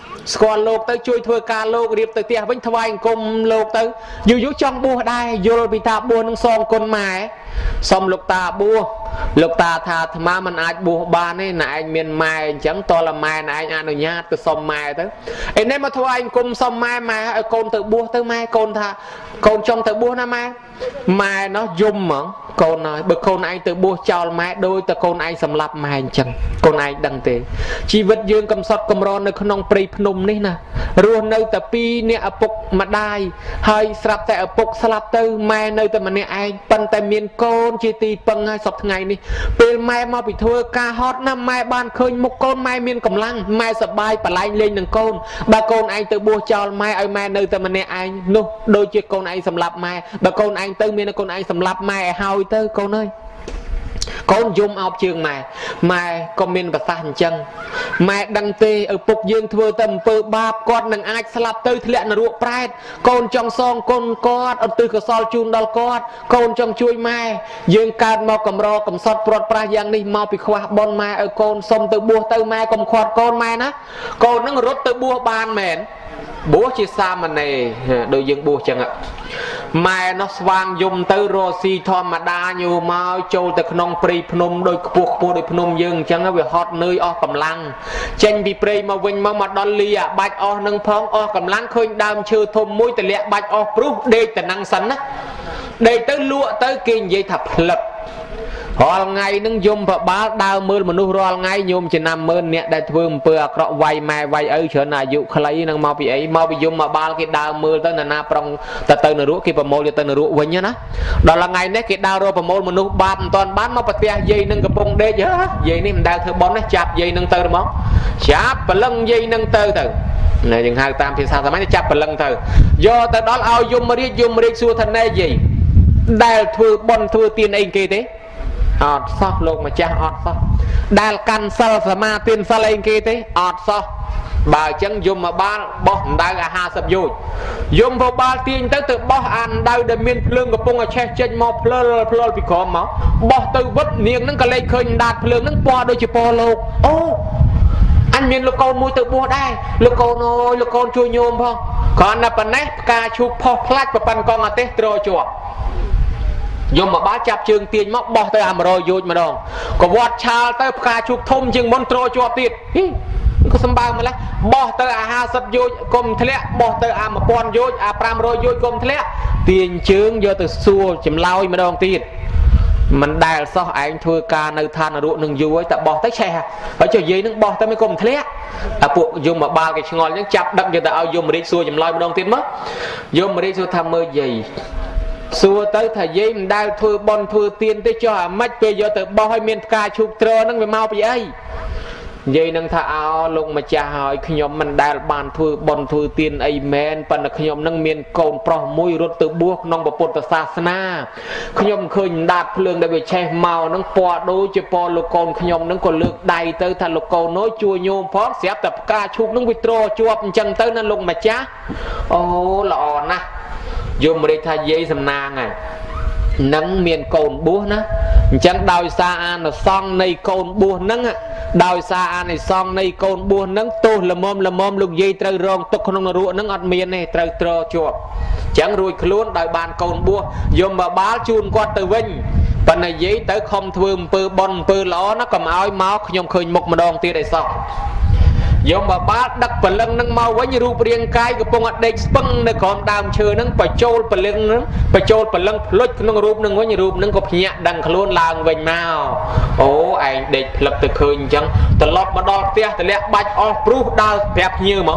còn lục tới chui thưa ca lục riệp tới tia vẫn thay cùng lục tới dù dù trong bùa đai vô bị ta bùa nông son con mài xong lục ta bùa lục ta thà mà mình ai bùa ba này là anh miền mài chẳng to là mài là anh ăn được nhát từ xong mài tới anh em mà thôi anh cùng xong mai mà con tự bùa tới mai con thà con trong tự bùa na mai mai nó dùng mà con nói bực con anh tự bùa chào mai đôi từ con anh sầm lập mai chẳng con anh đăng tế chi vật dương cầm sọt cầm ron nơi con pri phnom này nè luôn nơi tập pi nè ấp mà đai hơi sập tại ấp sập tư mai nơi tập mà nè anh pan tại miền con chi ti păng hai sọt ngày nàyពេលម៉ែមកពីធ្វើការហត់ណាម៉ែបានឃើញមុខកូនម៉ែមានកម្លាំងម៉ែសប្បាយបលែងលេងនឹងកូនបើកូនឯងទៅបួសចោលម៉ែឲ្យម៉ែនៅតែម្នាក់ឯងនោះដូចជាកូនឯងសម្លាប់ម៉ែបើកូនឯងទៅមានកូនឯងសម្លាប់ម៉ែឲ្យហើយទៅកូនអើយកូនយំអោបជើងម៉ែម៉ែក៏មានប្រសាសន៍អញ្ចឹងម៉ែដឹងទេឪពុកយើងធ្វើតែអំពើបាបគាត់នឹងអាចស្លាប់ទៅធ្លាក់នរកប្រែតកូនចង់សងកូនគាត់ឧទ្ទិសកុសលជូនដល់គាត់កូនចង់ជួយម៉ែយើងកើតមកកំរកំសត់ព្រាត់ប្រាសយ៉ាងនេះមកពីខ្វះបុណ្យម៉ែឲ្យកូនសុំទៅបួសទៅម៉ែកុំខាត់កូនម៉ែណាកូននឹងរត់ទៅបួសបានមែនបួសជាសាមណេរដូចយើងបួសចឹងម៉ែនោះស្វាងយំទៅរស់ស៊ីធម្មតាញូមកចូលទៅក្នុងព្រៃភ្នំដូចខ្ពស់ខ្ពស់ដូចភ្នំយើងអញ្ចឹងវាហត់នឿយអស់កម្លាំងចេញពីព្រៃមកវិញមកមកដល់លីអាបាច់អស់នឹងផងអស់កម្លាំងឃើញដើមឈើធំមួយទម្លាក់បាច់អស់ព្រោះដេកតែនឹងសិនណាដេកទៅលក់ទៅគេនិយាយថាផ្លឹករាល់ថ្ងៃនឹងយំប្របាលដើរមើលមនុស្សរាល់ថ្ងៃញោមចំណាំមើលអ្នកដែលធ្វើអំពើអាក្រក់វាយម៉ែវាយឪច្រើនអាយុខ្លីនឹងមកពីអីមកពីយំមកបាលគេដើរមើលទៅណាណាប្រុងទៅទៅនរកគេប្រមូលទៅនរកវិញណាដល់ថ្ងៃនេះគេដើររកប្រមូលមនុស្សបាបមិនតាន់បានមកប្រទះយាយនឹងកំពុងដេកយាយនេះមិនដែលធ្វើបន់ណាចាប់យាយនឹងទៅហ្មងចាប់ប្រលឹងយាយនឹងទៅទៅណែយើងហៅតាមភាសាសាមញ្ញចាប់ប្រលឹងទៅយកទៅដល់ឲ្យយមរាជយមរាជសួរថាណែយាយដែលធ្វើបន់ធ្វើទានអីគេទេអត់សោះលោកម្ចាស់អត់សោះដែលកាន់សិលសមាទានសិលអីគេទេអត់សោះបើអញ្ចឹងយមមកបាលបោះអណ្ដៅអាហាសិបយោជយមមកបាលទាញទៅទៅបោះអាអណ្ដៅដែលមានភ្លើងកំពុងតែឆេះចេញមកភ្លឺភ្លឺពីក្រោមមកបោះទៅវឹកនាងហ្នឹងក៏លេចឃើញដាតភ្លើងហ្នឹងពណ៌ដូចជាពណ៌លោកអូអញមានលោកកូនមួយទៅបួសដែរលោកកូនអើយលោកកូនជួយញោមផងគ្រាន់តែប៉ុណ្ណេះផ្កាឈូកផុសផ្លាច់ប្រប៉ិនកងអាទេសត្រជាប់យមមកបាលចាប់ជើងទាញមកបោះទៅអាមរយយោចម្ដងក៏វត្តឆាលទៅផ្កាជូកធំជាងមុនត្រជាប់ទៀតក៏សម្បើម្លេះបោះទៅអាហាសិបយោជកុំធ្លាក់បោះទៅអាmột nghìnយោជអាប្រាំរយយោជកុំធ្លាក់ទាញជើងយកទៅសួរចម្លើយម្ដងទៀតមិនដែលសោះឯងធ្វើការនៅឋាននរកនឹងយូរហើយតែបោះទៅឆេះហើយចុះយាយនឹងបោះទៅមិនកុំធ្លាក់អាពួកយមមកបាលគេឆ្ងល់អញ្ចឹងចាប់ដឹកយកទៅឲ្យយមរាជសួរចម្លើយម្ដងទៀតមកយមរាជសួរថាមើលយាយសួរទៅថាយាយមិនដែលធ្វើបន់ធ្វើទានទេចុះអាម៉េចពេលយកទៅបោះឲ្យមានផ្កាឈូកត្រហ្នឹងវាមកពីអីនិយាយនឹងថាអោលោកម្ចាស់ហើយខ្ញុំមិនដែលបានធ្វើបន់ធ្វើទានអីមែនប៉ុន្តែខ្ញុំនឹងមានកូនប្រុសមួយរត់ទៅបួសក្នុងពុទ្ធសាសនាខ្ញុំឃើញដាតភ្លើងដែលវាឆេះមកនឹងពណ៌ដូចជាពណ៌លោកកូនខ្ញុំនឹងក៏លើកដៃទៅថាលោកកូននោះជួយញោមផងស្រាប់តែផ្កាឈូកនឹងវាត្រជាប់អញ្ចឹងទៅណាលោកម្ចាស់អូល្អណាស់យមរាជថាយាយសំណាងហើយនឹងមានកូនបួសណាអញ្ចឹងដោយសារអានិសង្ឃនៃកូនបួសហ្នឹងដោយសារអានិសង្ឃនៃកូនបួសហ្នឹងទោសល្មមល្មមលោកយាយត្រូវរងទុកក្នុងនរកហ្នឹងអត់មានទេត្រូវត្រជាប់អញ្ចឹងរួចខ្លួនដោយបានកូនបួសយមមកបាលជូនគាត់ទៅវិញប៉ុន្តែយាយទៅខំធ្វើអំពើបន់អំពើល្អណាកុំឲ្យមកខ្ញុំឃើញមុខម្ដងទៀតឯសោះយមមកបាលដឹកព្រលឹងនឹងមកវិញរូបរាងកាយកំពុងអត់ដេកស្ពឹងនៅក្រោមដើមឈើនឹងបញ្ចូលព្រលឹងនឹងបញ្ចូលព្រលឹងភ្លុចក្នុងរូបនឹងវិញរូបនឹងក៏ភ្ញាក់ដឹងខ្លួនឡើងវិញមកអូឯងដេកផ្លឹកទៅឃើញអញ្ចឹងត្រឡប់មកដល់ផ្ទះទម្លាក់បាច់អស់ព្រោះដើរប្រាប់ភ្ញៀវមក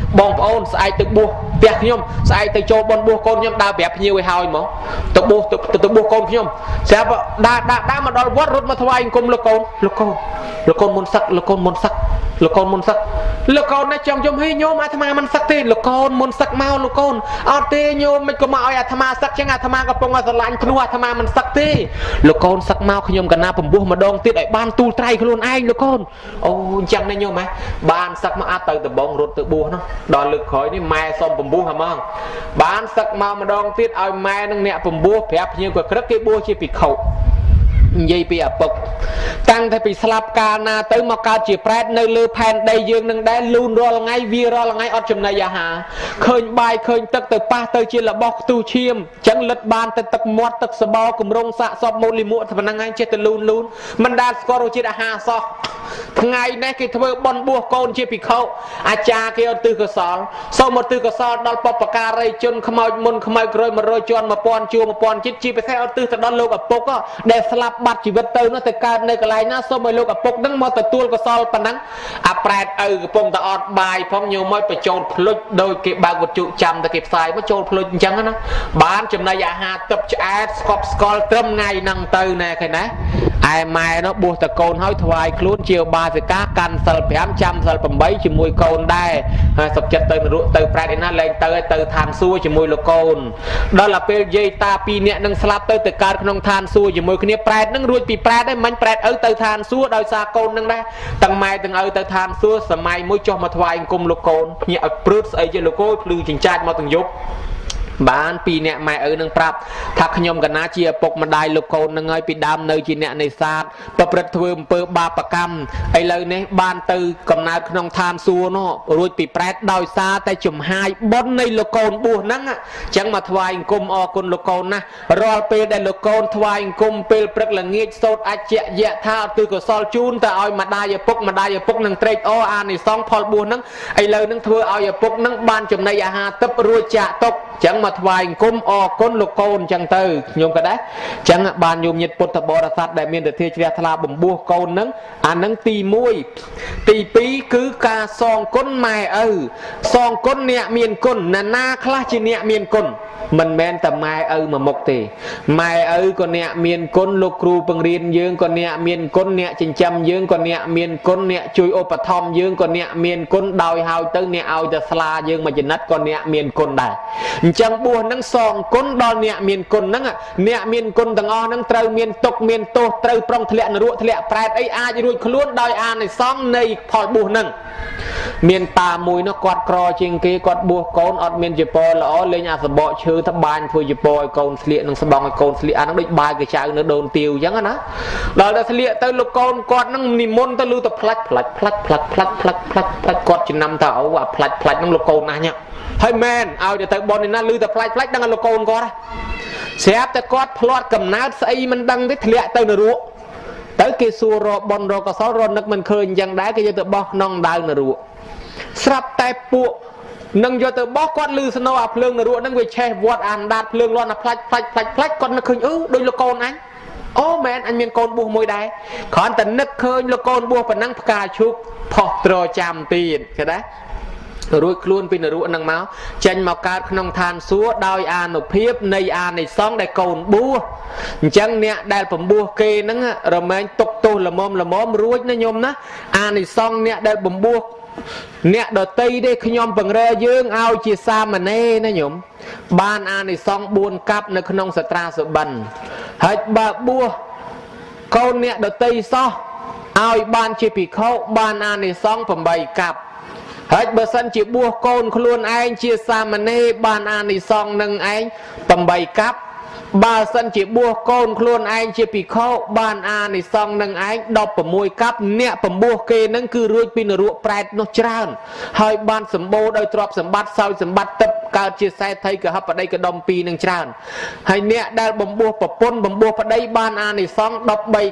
បងប្អូនស្អែកទៅបួសផ្ទះខ្ញុំស្អែកទៅចូលបនបួសកូនខ្ញុំដើរប្រាប់ភ្ញៀវឲ្យហើយមកទៅបួសទៅទៅបួសកូនខ្ញុំស្រាប់ដើរដើរមកដល់វត្តរត់មកថ្វាយអង្គមលោកកូនលោកកូនលោកកូនមុនសឹកលោកកូនមុនសឹកលោកកូនមុនសឹកលោកកូននេះចង់យំហីញោមអាត្មាមិនសឹកទេលោកកូនមុនសឹកមកលោកកូនអត់ទេញោមមិនក៏មកឲ្យអាត្មាសឹកចឹងអាត្មាកំពុងតែស្រឡាញ់ភ្នោះអាត្មាមិនសឹកទេលោកកូនសឹកមកខ្ញុំកណាពំពោះម្ដងទៀតឲ្យបានទូលត្រៃខ្លួនឯងលោកកូនអូអញ្ចឹងណាញោមហ៎បានសឹកមកអត់ទៅដំបងរត់ទៅបួសនោះដល់លើកក្រោយនេះម៉ែសុំពំពោះហ្មងបានសឹកមកម្ដងទៀតឲ្យម៉ែនឹងអ្នកពំពោះប្រាប់ភ្ញៀវក៏ក្រឹកគេបួសជាភិក្ខុនិយាយពីឪពុកតាំងតែពីស្លាប់កាលណាទៅមកកើតជាប្រែតនៅលើផែនដីយើងនឹងដែរលូនរាល់ថ្ងៃវារាល់ថ្ងៃអត់ចំណីអាហារឃើញបាយឃើញទឹកទៅប៉ះទៅជារបស់ខ្ទុះឈាមចឹងលិតបានទៅទឹកមាត់ទឹកសបោគម្រងសាកសពមូលីមួកប៉ុណ្ណឹងឯងចេះទៅលូនលូនមិនដែលស្គាល់រសជាតិអាហារសោះថ្ងៃនេះគេធ្វើបន់បួសកូនជាភិក្ខុអាចារ្យគេអត់ទិសកសលសូមមកទិសកសលដល់បព្វការីជនខ្មោចមុនខ្មោចក្រោយមករយជាន់មួយពាន់ជួរមួយពាន់ជាតិជាពិសេសអត់ទិសទៅដល់លោកឪពុកដែលស្លាប់បាត់ជីវិតទៅនោះទៅកើតនៅកន្លែងណាសូមឲ្យលោកឪពុកនឹងមកទទួលកសលប៉ុណ្ណឹងអាប្រែតឪកំពុងតែអត់បាយផងញោមមកបញ្ចូលភ្លុចដោយគេបើកវត្ថុចាំតែគេផ្សាយមកចូលភ្លុចអញ្ចឹងណាបានចំណីអាហារទឹកឆ្អែតស្កប់ស្កល់ត្រឹមថ្ងៃហ្នឹងទៅណែឃើញណាឯម៉ែនោះបួសតកូនហើយថ្វាយខ្លួនជាបាសិកាកាន់សិលប្រាំចាំសិលប្រាំជាមួយកូនដែរហើយសុខចិត្តទៅនរកទៅប្រែតឯណាលែងទៅឲ្យទៅឋានសួគ៌ជាមួយលោកកូនដល់តែពេលយាយតាពីរនាក់នឹងស្លាប់ទៅទៅកើតក្នុងឋានសួគ៌ជាមួយគ្នាប្រែតនឹងរួចពីប្រែតហើយមិញប្រែតឪទៅឋានសួគ៌ដោយសារកូននឹងដែរទាំងម៉ែទាំងឪទៅឋានសួគ៌សម័យមួយចុះមកថ្វាយអង្គមលោកកូនភ្ញាក់ឲ្យព្រឺតស្អីជាលោកកូនភ្លឺចិញ្ចាចមកទាំងយប់បានពីរអ្នកម៉ែឪនឹងប្រាប់ថាខ្ញុំកណាជាឪពុកម្ដាយលោកកូននឹងហើយពីដើមនៅជាអ្នកនេសាទប្រព្រឹត្តធ្វើអំពើបាបកម្មឥឡូវនេះបានទៅកំណើតក្នុងឋានសួគ៌នោះរួចពីប្រែតដោយសារតែចំហាយបុណ្យនៃលោកកូនបួសហ្នឹងអញ្ចឹងមកថ្វាយអង្គមអរគុណលោកកូនណារាល់ពេលដែលលោកកូនថ្វាយអង្គមពេលព្រឹកល្ងាចសូត្រអច្ចយៈថាអត់គឺកុសលជូនទៅឲ្យម្ដាយឪពុកម្ដាយឪពុកនឹងត្រេកអរអានិសង្ឃផលបួសហ្នឹងឥឡូវហ្នឹងធ្វើឲ្យឪពុកហ្នឹងបានចំណីអាហារទឹករួចចាក់ទុកអញ្ចឹងមកថ្វាយអង្គមអរគុណលោកកូនអញ្ចឹងទៅខ្ញុំក៏ដែរអញ្ចឹងបានញោមញាតិពុទ្ធបរិស័ទដែលមានទិដ្ឋាជ្រះថ្លាបំពោះកូនហ្នឹងអាហ្នឹងទីមួយទីពីរគឺការសងគុណម៉ែឪសងគុណអ្នកមានគុណណាណាខ្លះជាអ្នកមានគុណមិនមែនតែម៉ែឪមួយមុខទេម៉ែឪក៏អ្នកមានគុណលោកគ្រូបង្រៀនយើងក៏អ្នកមានគុណអ្នកចិញ្ចឹមយើងក៏អ្នកមានគុណអ្នកជួយឧបត្ថម្ភយើងក៏អ្នកមានគុណដោយហើយទៅអ្នកឲ្យតែស្លាយើងមួយចំណិតក៏អ្នកមានគុណដែរអញ្ចឹងបួសនឹងសងគុណដល់អ្នកមានគុណហ្នឹងអ្នកមានគុណទាំងអស់ហ្នឹងត្រូវមានទុកមានទោសត្រូវប្រុងធ្លាក់នរកធ្លាក់ប្រែតអីអាចរួចខ្លួនដោយអានិសង្ឃនៃផលបួសហ្នឹងមានតាមួយនោះគាត់ក្រជាងគេគាត់បួសកូនអត់មានជាពរល្អលេងអាសបកឈើទៅបាញ់ធ្វើជាពរឲ្យកូនស្លៀកនឹងស្បង់ឲ្យកូនស្លៀកអាហ្នឹងដូចបាយកចៅនៅដូនទាវអញ្ចឹងណាដល់តែស្លៀកទៅលោកកូនគាត់ហ្នឹងនិមន្តទៅលឺទៅផ្លាច់ផ្លាច់ផ្លាច់ផ្លាច់ផ្លាច់ផ្លាច់ផ្លាច់ផ្លាច់គាត់ចំណាំថាអូអាផ្លាច់ផ្លាច់ហ្នឹងលោកកូនណាស់ញ៉ាហើយមែនឲ្យទៅទៅបននេះណាលឺទៅផ្លាច់ផ្លាច់ដឹងឲ្យលោកកូនគាត់ស្រាប់តែគាត់ផ្លាត់កំណើតស្អីមិនដឹងទេធ្លាក់ទៅនរកទៅគេសួររកបនរកកសលរនឹកមិនឃើញអញ្ចឹងដែរគេយកទៅបោះក្នុងដៅនរកស្រាប់តែពួកនឹងយកទៅបោះគាត់លឺស្នូអាភ្លើងនរកហ្នឹងវាឆេះវត្តអានដាតភ្លើងលាន់អាផ្លាច់ផ្លាច់ផ្លាច់ផ្លាច់គាត់នឹកឃើញអឺដូចលោកកូនអញអូមែនអញមានកូនបួសមួយដែរគ្រាន់តែនឹកឃើញលោកកូនបួសប៉ុណ្ណឹងផ្កាឈូកផុសត្រចាំទៀតឃើញដែររួចខ្លួនពីនរកនឹងមកចេញមកកើតក្នុងឋានសួគ៌ដោយអានុភាពនៃអានិសង្ឃដែលកូនបួសអញ្ចឹងអ្នកដែលបំពោះគេហ្នឹងរមែងទុកទោសល្មមល្មមរួចណាញោមណាអានិសង្ឃអ្នកដែលបំពោះអ្នកដតីទេខ្ញុំបង្រែយើងឲ្យជាសាមណេរណាញោមបានអានិសង្ឃបួនកាប់នៅក្នុងសត្រាសុបិនហើយបើបួសកូនអ្នកដតីសោះឲ្យបានជាភិក្ខុបានអានិសង្ឃប្រាំបីកាប់ហើយបើសិនជាបួសកូនខ្លួនឯងជាសាមណេរបានអានិសង្ឃនឹងឯងប្រាំបីកាប់បើសិនជាបួសកូនខ្លួនឯងជាភិក្ខុបានអានិសង្ឃនឹងឯងដប់ប្រាំមួយកាប់អ្នកបំពោះគេនឹងគឺរួចពីនរកប្រែតនោះច្រើនហើយបានសម្បូរដោយទ្រព្យសម្បត្តិសោយសម្បត្តិទឹកកើតជាសេដ្ឋីកហបតីកដុំពីរនឹងច្រើនហើយអ្នកដែលបំពោះប្រពន្ធបំពោះប្តីបានអានិសង្ឃដប់បីកាប់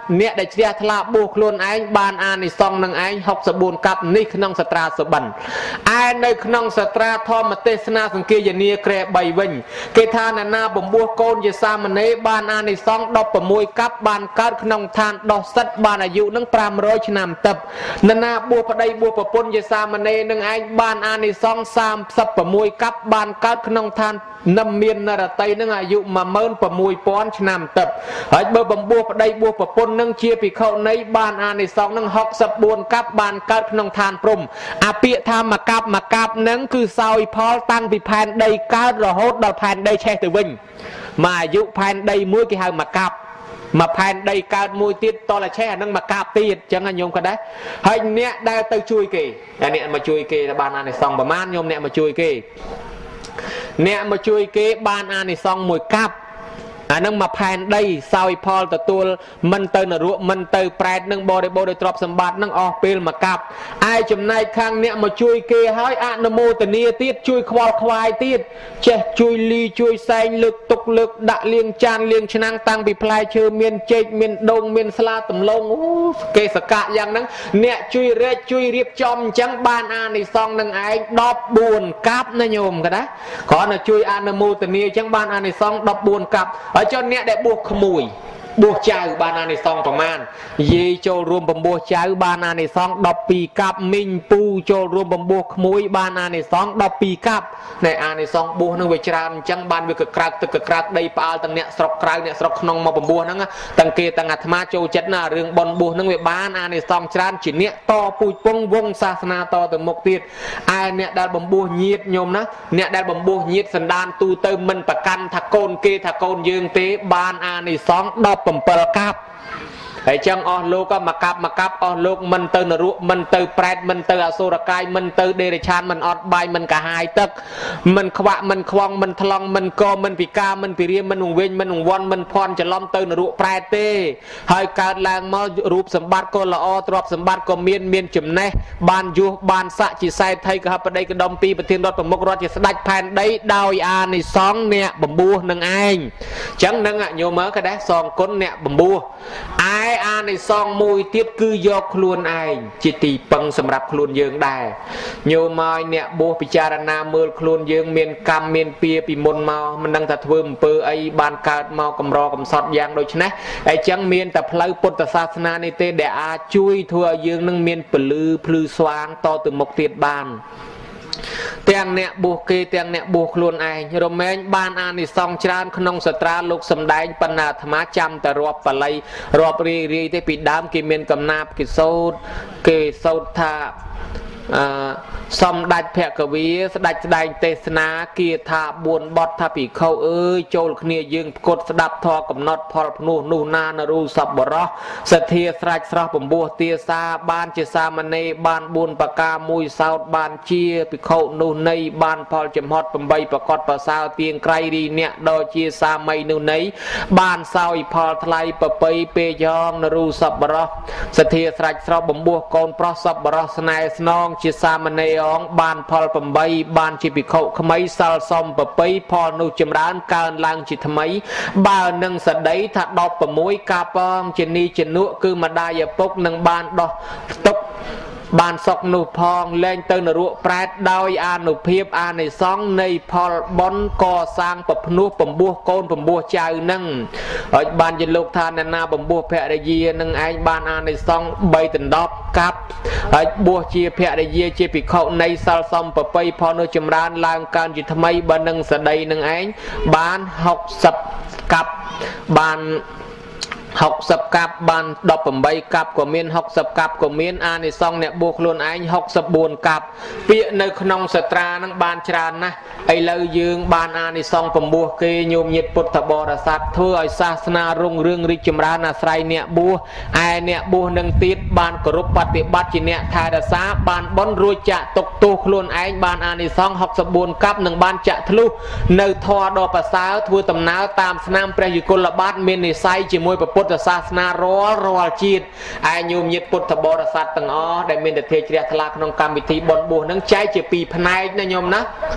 អ្នកដែលជ្រះថ្លាបួសខ្លួនឯងបានអានិសង្ឃនឹងឯងហុកសិបបួនកាប់នេះក្នុងសត្រាសុបិនឯនៅក្នុងសត្រាធម្មទេសនាសង្គាយនាក្រែបីវិញគេថាណានាបំពោះកូនជាសាមណេរបានអានិសង្ឃដប់ប្រាំមួយកាប់បានកើតក្នុងឋានដោះសិតបានអាយុនឹងប្រាំរយឆ្នាំទឹកណានាបួសប្តីបួសប្រពន្ធជាសាមណេរនឹងឯងបានអានិសង្ឃសាមសិបប្រាំមួយកាប់បានកើតក្នុងឋាននឹមមាននរតីនឹងអាយុមួយម៉ឺនប្រាំមួយពាន់ឆ្នាំទឹកហើយបើបំពោះប្តីបួសប្រពន្ធនឹងជាភិក្ខុនីបានអានិសង្ឃនឹងហុកសិបបួនកាប់បានកើតក្នុងឋានព្រំអាពាក្យថាមកកាប់មកកាប់នឹងគឺសោយផលតាំងពីផែនដីកើតរហូតដល់ផែនដីឆេះទៅវិញមកអាយុផែនដីមួយគេហៅមកកាប់មកផែនដីកើតមួយទៀតតលឆេះអានឹងមកកាប់ទៀតអញ្ចឹងញោមក៏ដែរហើយអ្នកដែលទៅជួយគេអ្នកមកជួយគេបានអានិសង្ឃប្រមាណញោមអ្នកមកជួយគេអ្នកមកជួយគេបានអានិសង្ឃមួយកាប់អានឹងមកផែនដីសោយផលទទួលមិនទៅនរកមិនទៅប្រែតនឹងបរិបូរដោយទ្រព្យសម្បត្តិនឹងអស់ពេលមកកាប់ឯចំណែកខាងអ្នកមកជួយគេហើយអនុមោទនាទៀតជួយខ្វល់ខ្វាយទៀតចេះជួយលីជួយសែងលើកទុកលើកដាក់លាងចានលាងឆ្នាំងតាំងពីផ្លែឈើមានចេកមានដូងមានស្លាដំឡូងអូគេសកៈយ៉ាងហ្នឹងអ្នកជួយរែកជួយរៀបចំអញ្ចឹងបានអានិសង្ឃនឹងឯងដប់បួនកាប់ណាញោមក៏ដែរគ្រាន់តែជួយអនុមោទនាអញ្ចឹងបានអានិសង្ឃដប់បួនកាប់ហើយចុះអ្នកដែលបួសក្មួយបួសចៅបានអានិសង្ឃប្រមាណយាយចូលរួមបំពោះចៅបានអានិសង្ឃដប់ពីរកាប់មីងពូចូលរួមបំពោះក្មួយបានអានិសង្ឃដប់ពីរកាប់នៃអានិសង្ឃបួសនឹងវាច្រើនអញ្ចឹងបានវាកក្រើកទឹកកក្រើកដីផ្អើលទាំងអ្នកស្រុកក្រៅអ្នកស្រុកក្នុងមកបំពោះហ្នឹងទាំងគេទាំងអាត្មាចូលចិត្តណារឿងបនបួសហ្នឹងវាបានអានិសង្ឃច្រើនជាអ្នកតពូជពងវងសាសនាតទៅមុខទៀតឯអ្នកដែលបំពោះញាតញោមណាអ្នកដែលបំពោះញាតសន្តានទូទៅមិនប្រកាន់ថាកូនគេថាកូនយើងទេបានអានិសង្ឃដប់ប្រាំbảyកាប់ហើយចឹងអស់លោកមកកាប់មកកាប់អស់លោកមិនទៅនរកមិនទៅប្រែតមិនទៅអសុរកាយមិនទៅដេរឆានមិនអត់បាយមិនកាហាយទឹកមិនខ្វាក់មិនខ្វងមិនថ្លង់មិនកមិនពិការមិនពិរាមមិនវង្វេងមិនវង្វាន់មិនភ័ន្តច្រឡំទៅនរកប្រែតទេហើយកើតឡើងមករូបសម្បត្តិក៏ល្អទ្រព្យសម្បត្តិក៏មានមានចំណេះបានយុះបានស័កជាសែថៃកហបតីកដុំពីប្រធានរដ្ឋប្រមុខរដ្ឋជាស្ដេចផែនដីដោយអានិសង្ឃអ្នកបំពោះនឹងឯងចឹងនឹងញោមមើលក៏ដែរសងគុណអ្នកបំពោះឯអានិសង្ឃមួយទៀតគឺយកខ្លួនឯងជាទីពឹងសម្រាប់ខ្លួនយើងដែរញោមមកអ្នកបួសពិចារណាមើលខ្លួនយើងមានកម្មមានពៀពីមុនមកមិនដឹងថាធ្វើអំពើអីបានកើតមកកម្រកំសត់យ៉ាងដូចនេះអញ្ចឹងមានតែផ្លូវពុទ្ធសាសនានេះទេដែលអាចជួយធ្វើឲ្យយើងនឹងមានពលឺភ្លឺស្វាងតទៅមុខទៀតបានទាំងអ្នកបួសគេទាំងអ្នកបួសខ្លួនឯងរមែងបានអានិសង្ឃច្រើនក្នុងសត្រាលោកសំដែងបណ្ណាអាត្មាចាំតែរាប់បល័យរាប់រីរីទេពីដើមគេមានកំណាព្យគេសូត្រគេសូត្រថាអឺសំដេចភគវីស្ដេចស្ដែងទេសនាគាថាបួនបទថាភិក្ខុអើយចូលគ្នាយើងផ្គត់ស្ដាប់ធម៌កំណត់ផលភ្នោះនោះណានរូសពបរោះសទ្ធាស្រេចស្រស់បំពោះទាសាបានជាសាមណេរបានបួនបកាមួយសោតបានជាភិក្ខុនោះនៃបានផលចំហត់ប្រាំបីប្រកបប្រសើរទៀងក្រៃរីអ្នកដល់ជាសាមីនោះនៃបានសោយផលថ្លៃប្រពៃពេយ៉ងនរូសពបរោះសទ្ធាស្រេចស្រស់បំពោះកូនប្រុសសពបរោះស្នេហ៍ស្នងជាសាមណេរអងបានផលប្រាំបីបានជាភិក្ខុក្មីសាលសំប្រពៃផលនោះចម្រើនកើនឡើងជាថ្មីបើនឹងសដីថាដប់ប្រាំមួយកាពងជានីជនុគឺម្ដាយឪពុកនឹងបានដោះទុកបានសុកនោះផងលែងទៅនរកប្រែតដោយអានុភាពអានិសង្ឃនៃផលបុណ្យកសាងប្រភ្នោះពំពោះកូនពំពោះចៅនឹងហើយបានជាលោកថាអ្នកណាពំពោះភរិយានឹងឯងបានអានិសង្ឃបីដណ្ដប់កាប់ហើយបួសជាភរិយាជាភិក្ខុនៃសាលសំប្រពៃផលនោះចម្រើនឡើងកើនជាថ្មីបើនឹងសដីនឹងឯងបានហុកសិបកាប់បានហុកសិបកាប់បានដប់ប្រាំបីកាប់ក៏មានហុកសិបកាប់ក៏មានអានិសង្ឃអ្នកបួសខ្លួនឯងហុកសិបបួនកាប់ពាក្យនៅក្នុងសត្រានឹងបានច្រើនណាស់ឥឡូវយើងបានអានិសង្ឃពំពោះគេញោមញាតពុទ្ធបរិស័ទធ្វើឲ្យសាសនារុងរឿងរីកចម្រើនអាស្រ័យអ្នកបួសឯអ្នកបួសនឹងទៀតបានគោរពបប្រតិបត្តិជាអ្នកថែរក្សាបានបន់រួចចាក់ទុកទោសខ្លួនឯងបានអានិសង្ឃហុកសិបបួនកាប់នឹងបានចាក់ធ្លុះនៅធម៌ដ៏ប្រសើរធ្វើដំណើរតាមស្នាមព្រះយុគលបาทមាននិស្ស័យជាមួយពុទ្ធសាសនារាល់រាល់ជាតិឯញោមញាតពុទ្ធបរិស័ទទាំងអស់ដែលមានទិដ្ឋិជ្រះថ្លាក្នុងកម្មវិធីបុណ្យបួសនឹងចែកជាពីរផ្នែកណាញោមណា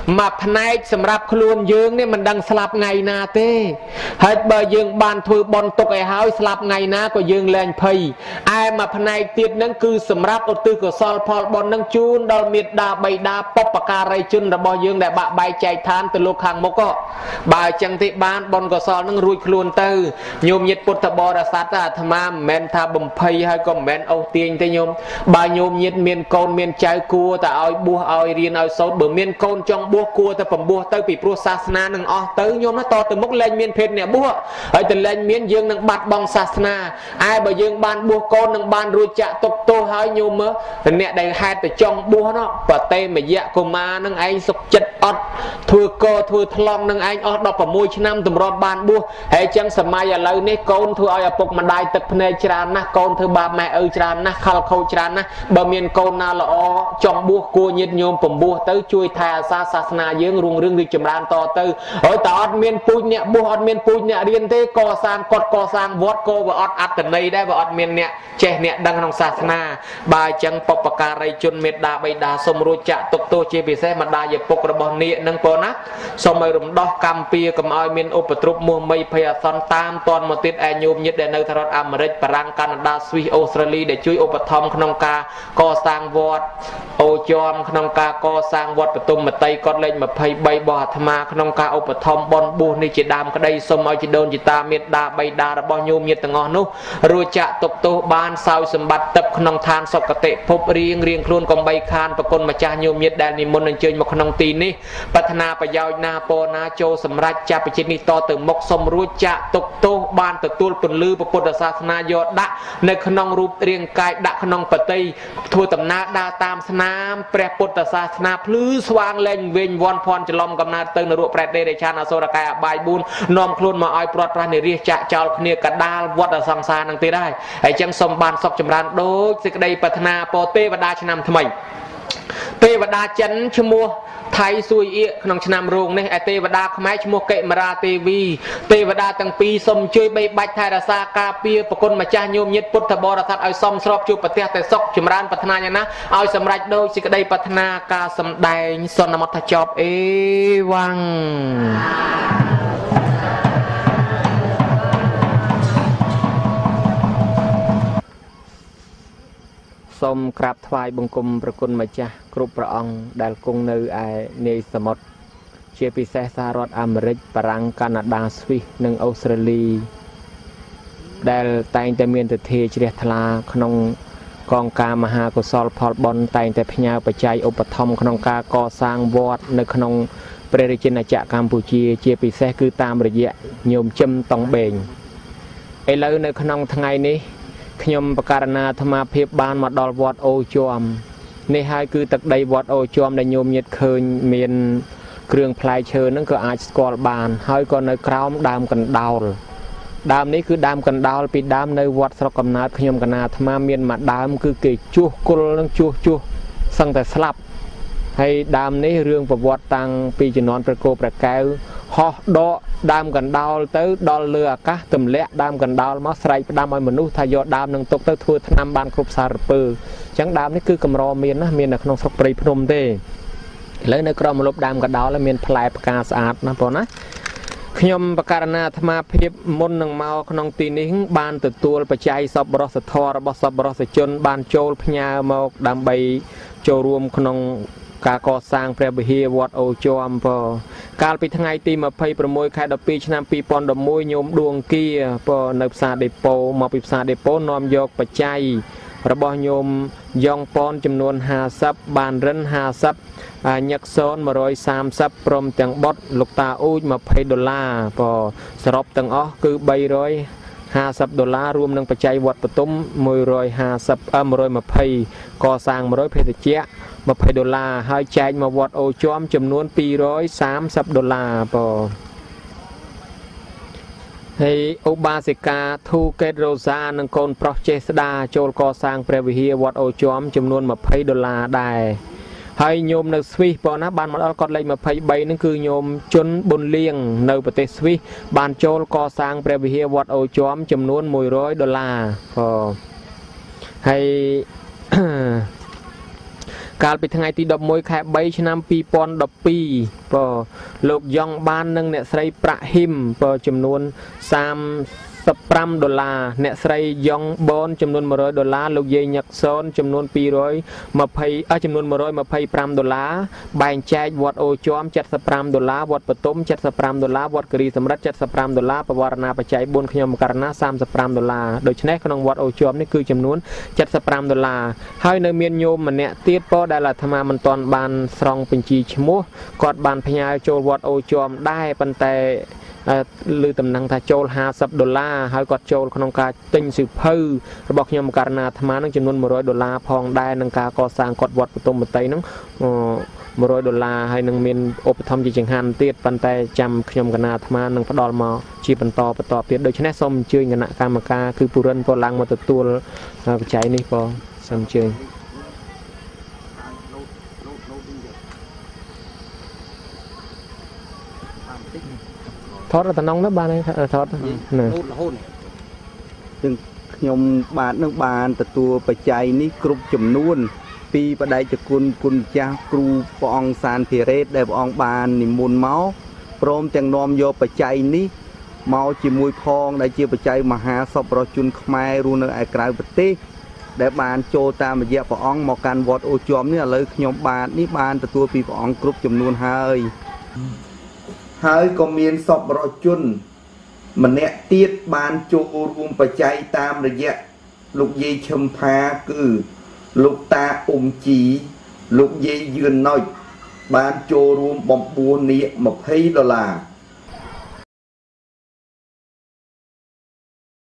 mà này sầm rạp khuôn dương này mình đang slap ngày na tê hết bờ dương ban thui bon tục ai háo slap ngày na của dương lên phây ai mà này tiệt nâng cư sầm rạp ở tư của sol pol bon nâng chun đo miệt đa bay đa pop cà ray chun là bờ dương đại bạ bay chạy than từ lục hàng mốc có bài chẳng thị ban bon của sol nâng ruồi khuôn tư nhôm nhiệt bột thập bò đã sát à tham am men tha bầm phây hay còn men âu tiên thế nhôm bài nhôm nhiệt miền côn miền trái cua ta ao bua ao riêng ao sốt bờ miền côn trong bua cua ta phẩm bua tới bị pro sasna nâng o tới nhôm nó to từ mốc lên miền phết nè bua ở từ lên miền dương nâng bát bong sasna ai bờ dương ban bua côn nâng ban ruồi chạ tục tô hai nhôm mớ nè đầy hai từ trong bua nó và tê mà dạ cô ma nâng anh sụp chật ọt thưa cô thưa thong nâng anh ọt đọc vào môi năm tầm rọt ban bua hệ chân sầm mai ở lâu nè côn thưa ai ở phục mà đai tập nè tràn na côn thưa ba mẹ ơi tràn na khal khâu tràn na bờ miền côn na là o trong bua cua nhiệt nhôm phẩm bua tới chui thà sa sasna dương ruộng rừng đi chìm ran to tư ở tọt miền pui nè bua ọt miền pui nè riêng thế co sang cọt co sang vót cô và ọt ắt từ đây đấy và ọt miền nè che nè đăng trong sasna bài chân pop cà ray chun miệt đa bay đa sông ruột chạ tục tô chia vì xe mà đa dẹp phục rồi bọn nịa nâng po nát sông mây rụng đo cam pia cầm ai miền ốp trup mua mây phê son tam toàn một tiết ai nhôm nhất để nơi thợ Americ Parang Canada Swiss Australia để chui ốp thom khung ca co sang vót ô chom khung ca co sang vót bờ tôm mà tây con lên mà phê bay bò tham ma khung ca ốp thom bon bu ni chỉ đam cái đây sông ai chỉ đôn chỉ ta miệt đa bay đa là bao nhiêu miệt từng ngọn nút ruột chạ tục tô ban sao sầm bát tập khung than sọcกติพบเรียงเรียงครูนกองใบคานประกนมาจาโยมเย็ดแดนนิมนต์เชิญมาขนมตีนี่พัฒนาประยาวนาโปนาโจสำรัจจะไปชินิต่อถึงมกสมรู้จะตกโตบ้านตะตูลปนลือประพุทธศาสนายอดะในขนมรูปเรียงกายดะขนมปฏิทัวตำนาดาตามสนามแปรพุทธศาสนาพลื้สว่างเล่งเวงวอนพรจะล้อมกำนาเติงนรุแปรเดชานาโซรกายบายบุญนอมครูนมาอ้อยปลอดปราณีเรียจะเจ้าคเนียกระดาลวัดสังสารนังตีได้ไอ้จังสมบานศกจำรานโดยสิกได้พัฒนาโปเตวดาชนำทำไมเทวดาจันชมัวไทยซุยเอะขนมชนำโรงเนี่ยไอเทวดาขมายชมัวเกมราเทวีเทวดาตั้งปีสมช่วยใบใบไทยราซากาเปียปกลมาจ้าโยมยึดพุทธบริษัทเอาซ่อมสอบจูปฏิแต่ซอกจมรานพัฒนาอย่างนะเอาสำรัจโดยสิกได้พัฒนาการสำแดงสนมัตจอบเอวังส้มกราบถวายบังคมประคุณมาจ้ะกรุบประองได้คงในไอในสมุทรเชียพิเศษสหรัฐอเมริกฝรั่งแคนาดาสวิสหนึ่งออสเตรเลียได้แต่งแต่เมียนแต่เทเจริญทลาขนมกองการมหากุศลพอลบอลแต่งแต่พญาปัจจัยอุปธรรมขนมกาก่อสร้างวอดในขนมเปรริจินจากกัมพูชีเชียพิเศษคือตามระยะโยมจำต้องเบ่งไอเล่าในขนมทั้งไงนี้ขยมประการนาธรรมาเพียบบานมาดอลวอดโอจอมในหายคือตักใดวอดโอจอมในโยมเย็ดเคยเมียนเครื่องพลายเชิญนั่นก็อาจสกอลบานหายก็ในคราวดามกันดาวดามนี้คือดามกันดาวปีดามในวัดสกกำนาขยมกันนาธรรมาเมียนมาดามคือเกยจุกุลนั่งจุจุสั่งแต่สลับให้ดามนี้เรื่องประวัติตังปีจะนอนประโกประแก้วฮอดอดามกันดาวเต้ดอลเลือกะตุ่มเละดามกันดาวมาใส่ดามไอ้มนุษย์ทายอดามนังตกเต้ทัวทนำบานครบสารเปอร์จังดามนี่คือกำรอเมียนนะเมียนในขนมสกปรกพนมเต้เลยในกรมลบดามกันดาวแล้วเมียนพลายประกาศสะอาดนะพอนะขยมประการนาธรรมาเพียบมนนังเมาขนมตีนิ้งบานตัวตัวประจัยสอบบรสทอระบสอบบรสจนบานโจลพญาเมาดามใบโจรวมขนมกาก่อสร้างแปรบเฮียวอดโอจอมพอการไปทางไอตีมาเพย์ประมวยใครดปีชนามปีปอนดมวยโยมดวงเกียพอในภาษาเดโปมาปีภาษาเดโปนอมยกปัจจัยระบโยมยองปอนจำนวนหาซับบานรันหาซับยักษ์โซนมารอยสามซับพรมจังบดลูกตาอุ้ยมาเพย์ดอลลาร์พอสรบตังอ๋อคือใบร้อยห้าสิบดอลลาร์รวมนังปัจจัยวัดประตุมมวยร้อยห้าสิบเออมร้อยมาเพย์ก่อสร้างมาร้อยเพย์เจ้ามาเพย์ดอลลาร์ให้ใจมาวัดโอจอมจำนวนปีร้อยสามสิบดอลลาร์พอให้อุบาสิกาทูเกตโรซานังคนโปรเจสดาโจลก่อสร้างเปรวิเฮียวัดโอจอมจำนวนมาเพย์ดอลลาร์ได้ให้โยมในสวิสปอนะบานมาแล้วก็เลยมาเพย์ใบนั่นคือโยมจนบนเลี้ยงในประเทศสวิสบานโจลก่อสร้างเปรวิเฮียวัดโอจอมจำนวนมวยร้อยดอลลาร์พอให้កាលពីថ្ងៃទីដប់មួយខែបីឆ្នាំពីរពាន់ដប់ពីរបើលោកយ៉ងបាននឹងអ្នកស្រីប្រាក់ហ៊ីមបើចំនួនសាមសិបប្រាំដុល្លារអ្នកស្រីយ៉ងបនចំនួនមួយរយដុល្លារលោកយាយញឹកសូនចំនួនពីររយម្ភៃអចំនួនមួយរយម្ភៃប្រាំដុល្លារបែងចែកវត្តអូជាំ칠십ប្រាំដុល្លារវត្តបតុម칠십ប្រាំដុល្លារវត្តគិរីសម្រិទ្ធ칠십ប្រាំដុល្លារបវរណាបច្ច័យបួនខ្ញុំករណាសាមសិបប្រាំដុល្លារដូច្នេះក្នុងវត្តអូជាំនេះគឺចំនួន칠십ប្រាំដុល្លារហើយនៅមានញោមម្នាក់ទៀតពោដែលអាត្មាមិនទាន់បានស្រង់បញ្ជីឈ្មោះគាត់បានផ្ញើចូលវត្តអូជាំដែរប៉ុន្តែលើតំណែងថាចូលห้าสิบដុល្លារហើយគាត់ចូលក្នុងការទិញសិភៅរបស់ខ្ញុំករណាអាត្មានឹងចំនួនមួយរយដុល្លារផងដែរនឹងការកសាងគាត់វត្តបតុមបតីនឹងមួយរយដុល្លារហើយនឹងមានឧបត្ថម្ភជាចង្ហាន់ទៀតប៉ុន្តែចាំខ្ញុំកណាអាត្មានឹងផ្ដល់មកជាបន្តបន្តទៀតដូច្នេះសូមអញ្ជើញគណៈកម្មការគឺពុរិនពលឡើងមកទទួលបច្ច័យនេះបងសូមអញ្ជើញថតតំណងនោះបានថតណារហូតចឹងខ្ញុំបាទនឹងបានទទួលបច្ច័យនេះគ្រប់ចំនួនពីបដិជគុណគុណម្ចាស់គ្រូព្រះអង្គសានភិរេតដែលព្រះអង្គបាននិមន្តមកព្រមទាំងនាំយកបច្ច័យនេះមកជាមួយផងដែលជាបច្ច័យមហាសប្បុរសជនខ្មែររស់នៅឯក្រៅប្រទេសដែលបានចូលតាមរយៈព្រះអង្គមកកាន់វត្តអូជាំនេះឥឡូវខ្ញុំបាទនេះបានទទួលពីព្រះអង្គគ្រប់ចំនួនហើយហើយក៏មានសប្បុរសជនម្នាក់ទៀតបានចូលរួមបច្ច័យតាមរយៈលោកយាយឈឹមផាគឺលោកតាអ៊ុំជីលោកយាយយឿនណុចបានចូលរួមបំពោះនាគម្ភៃដុល្លារ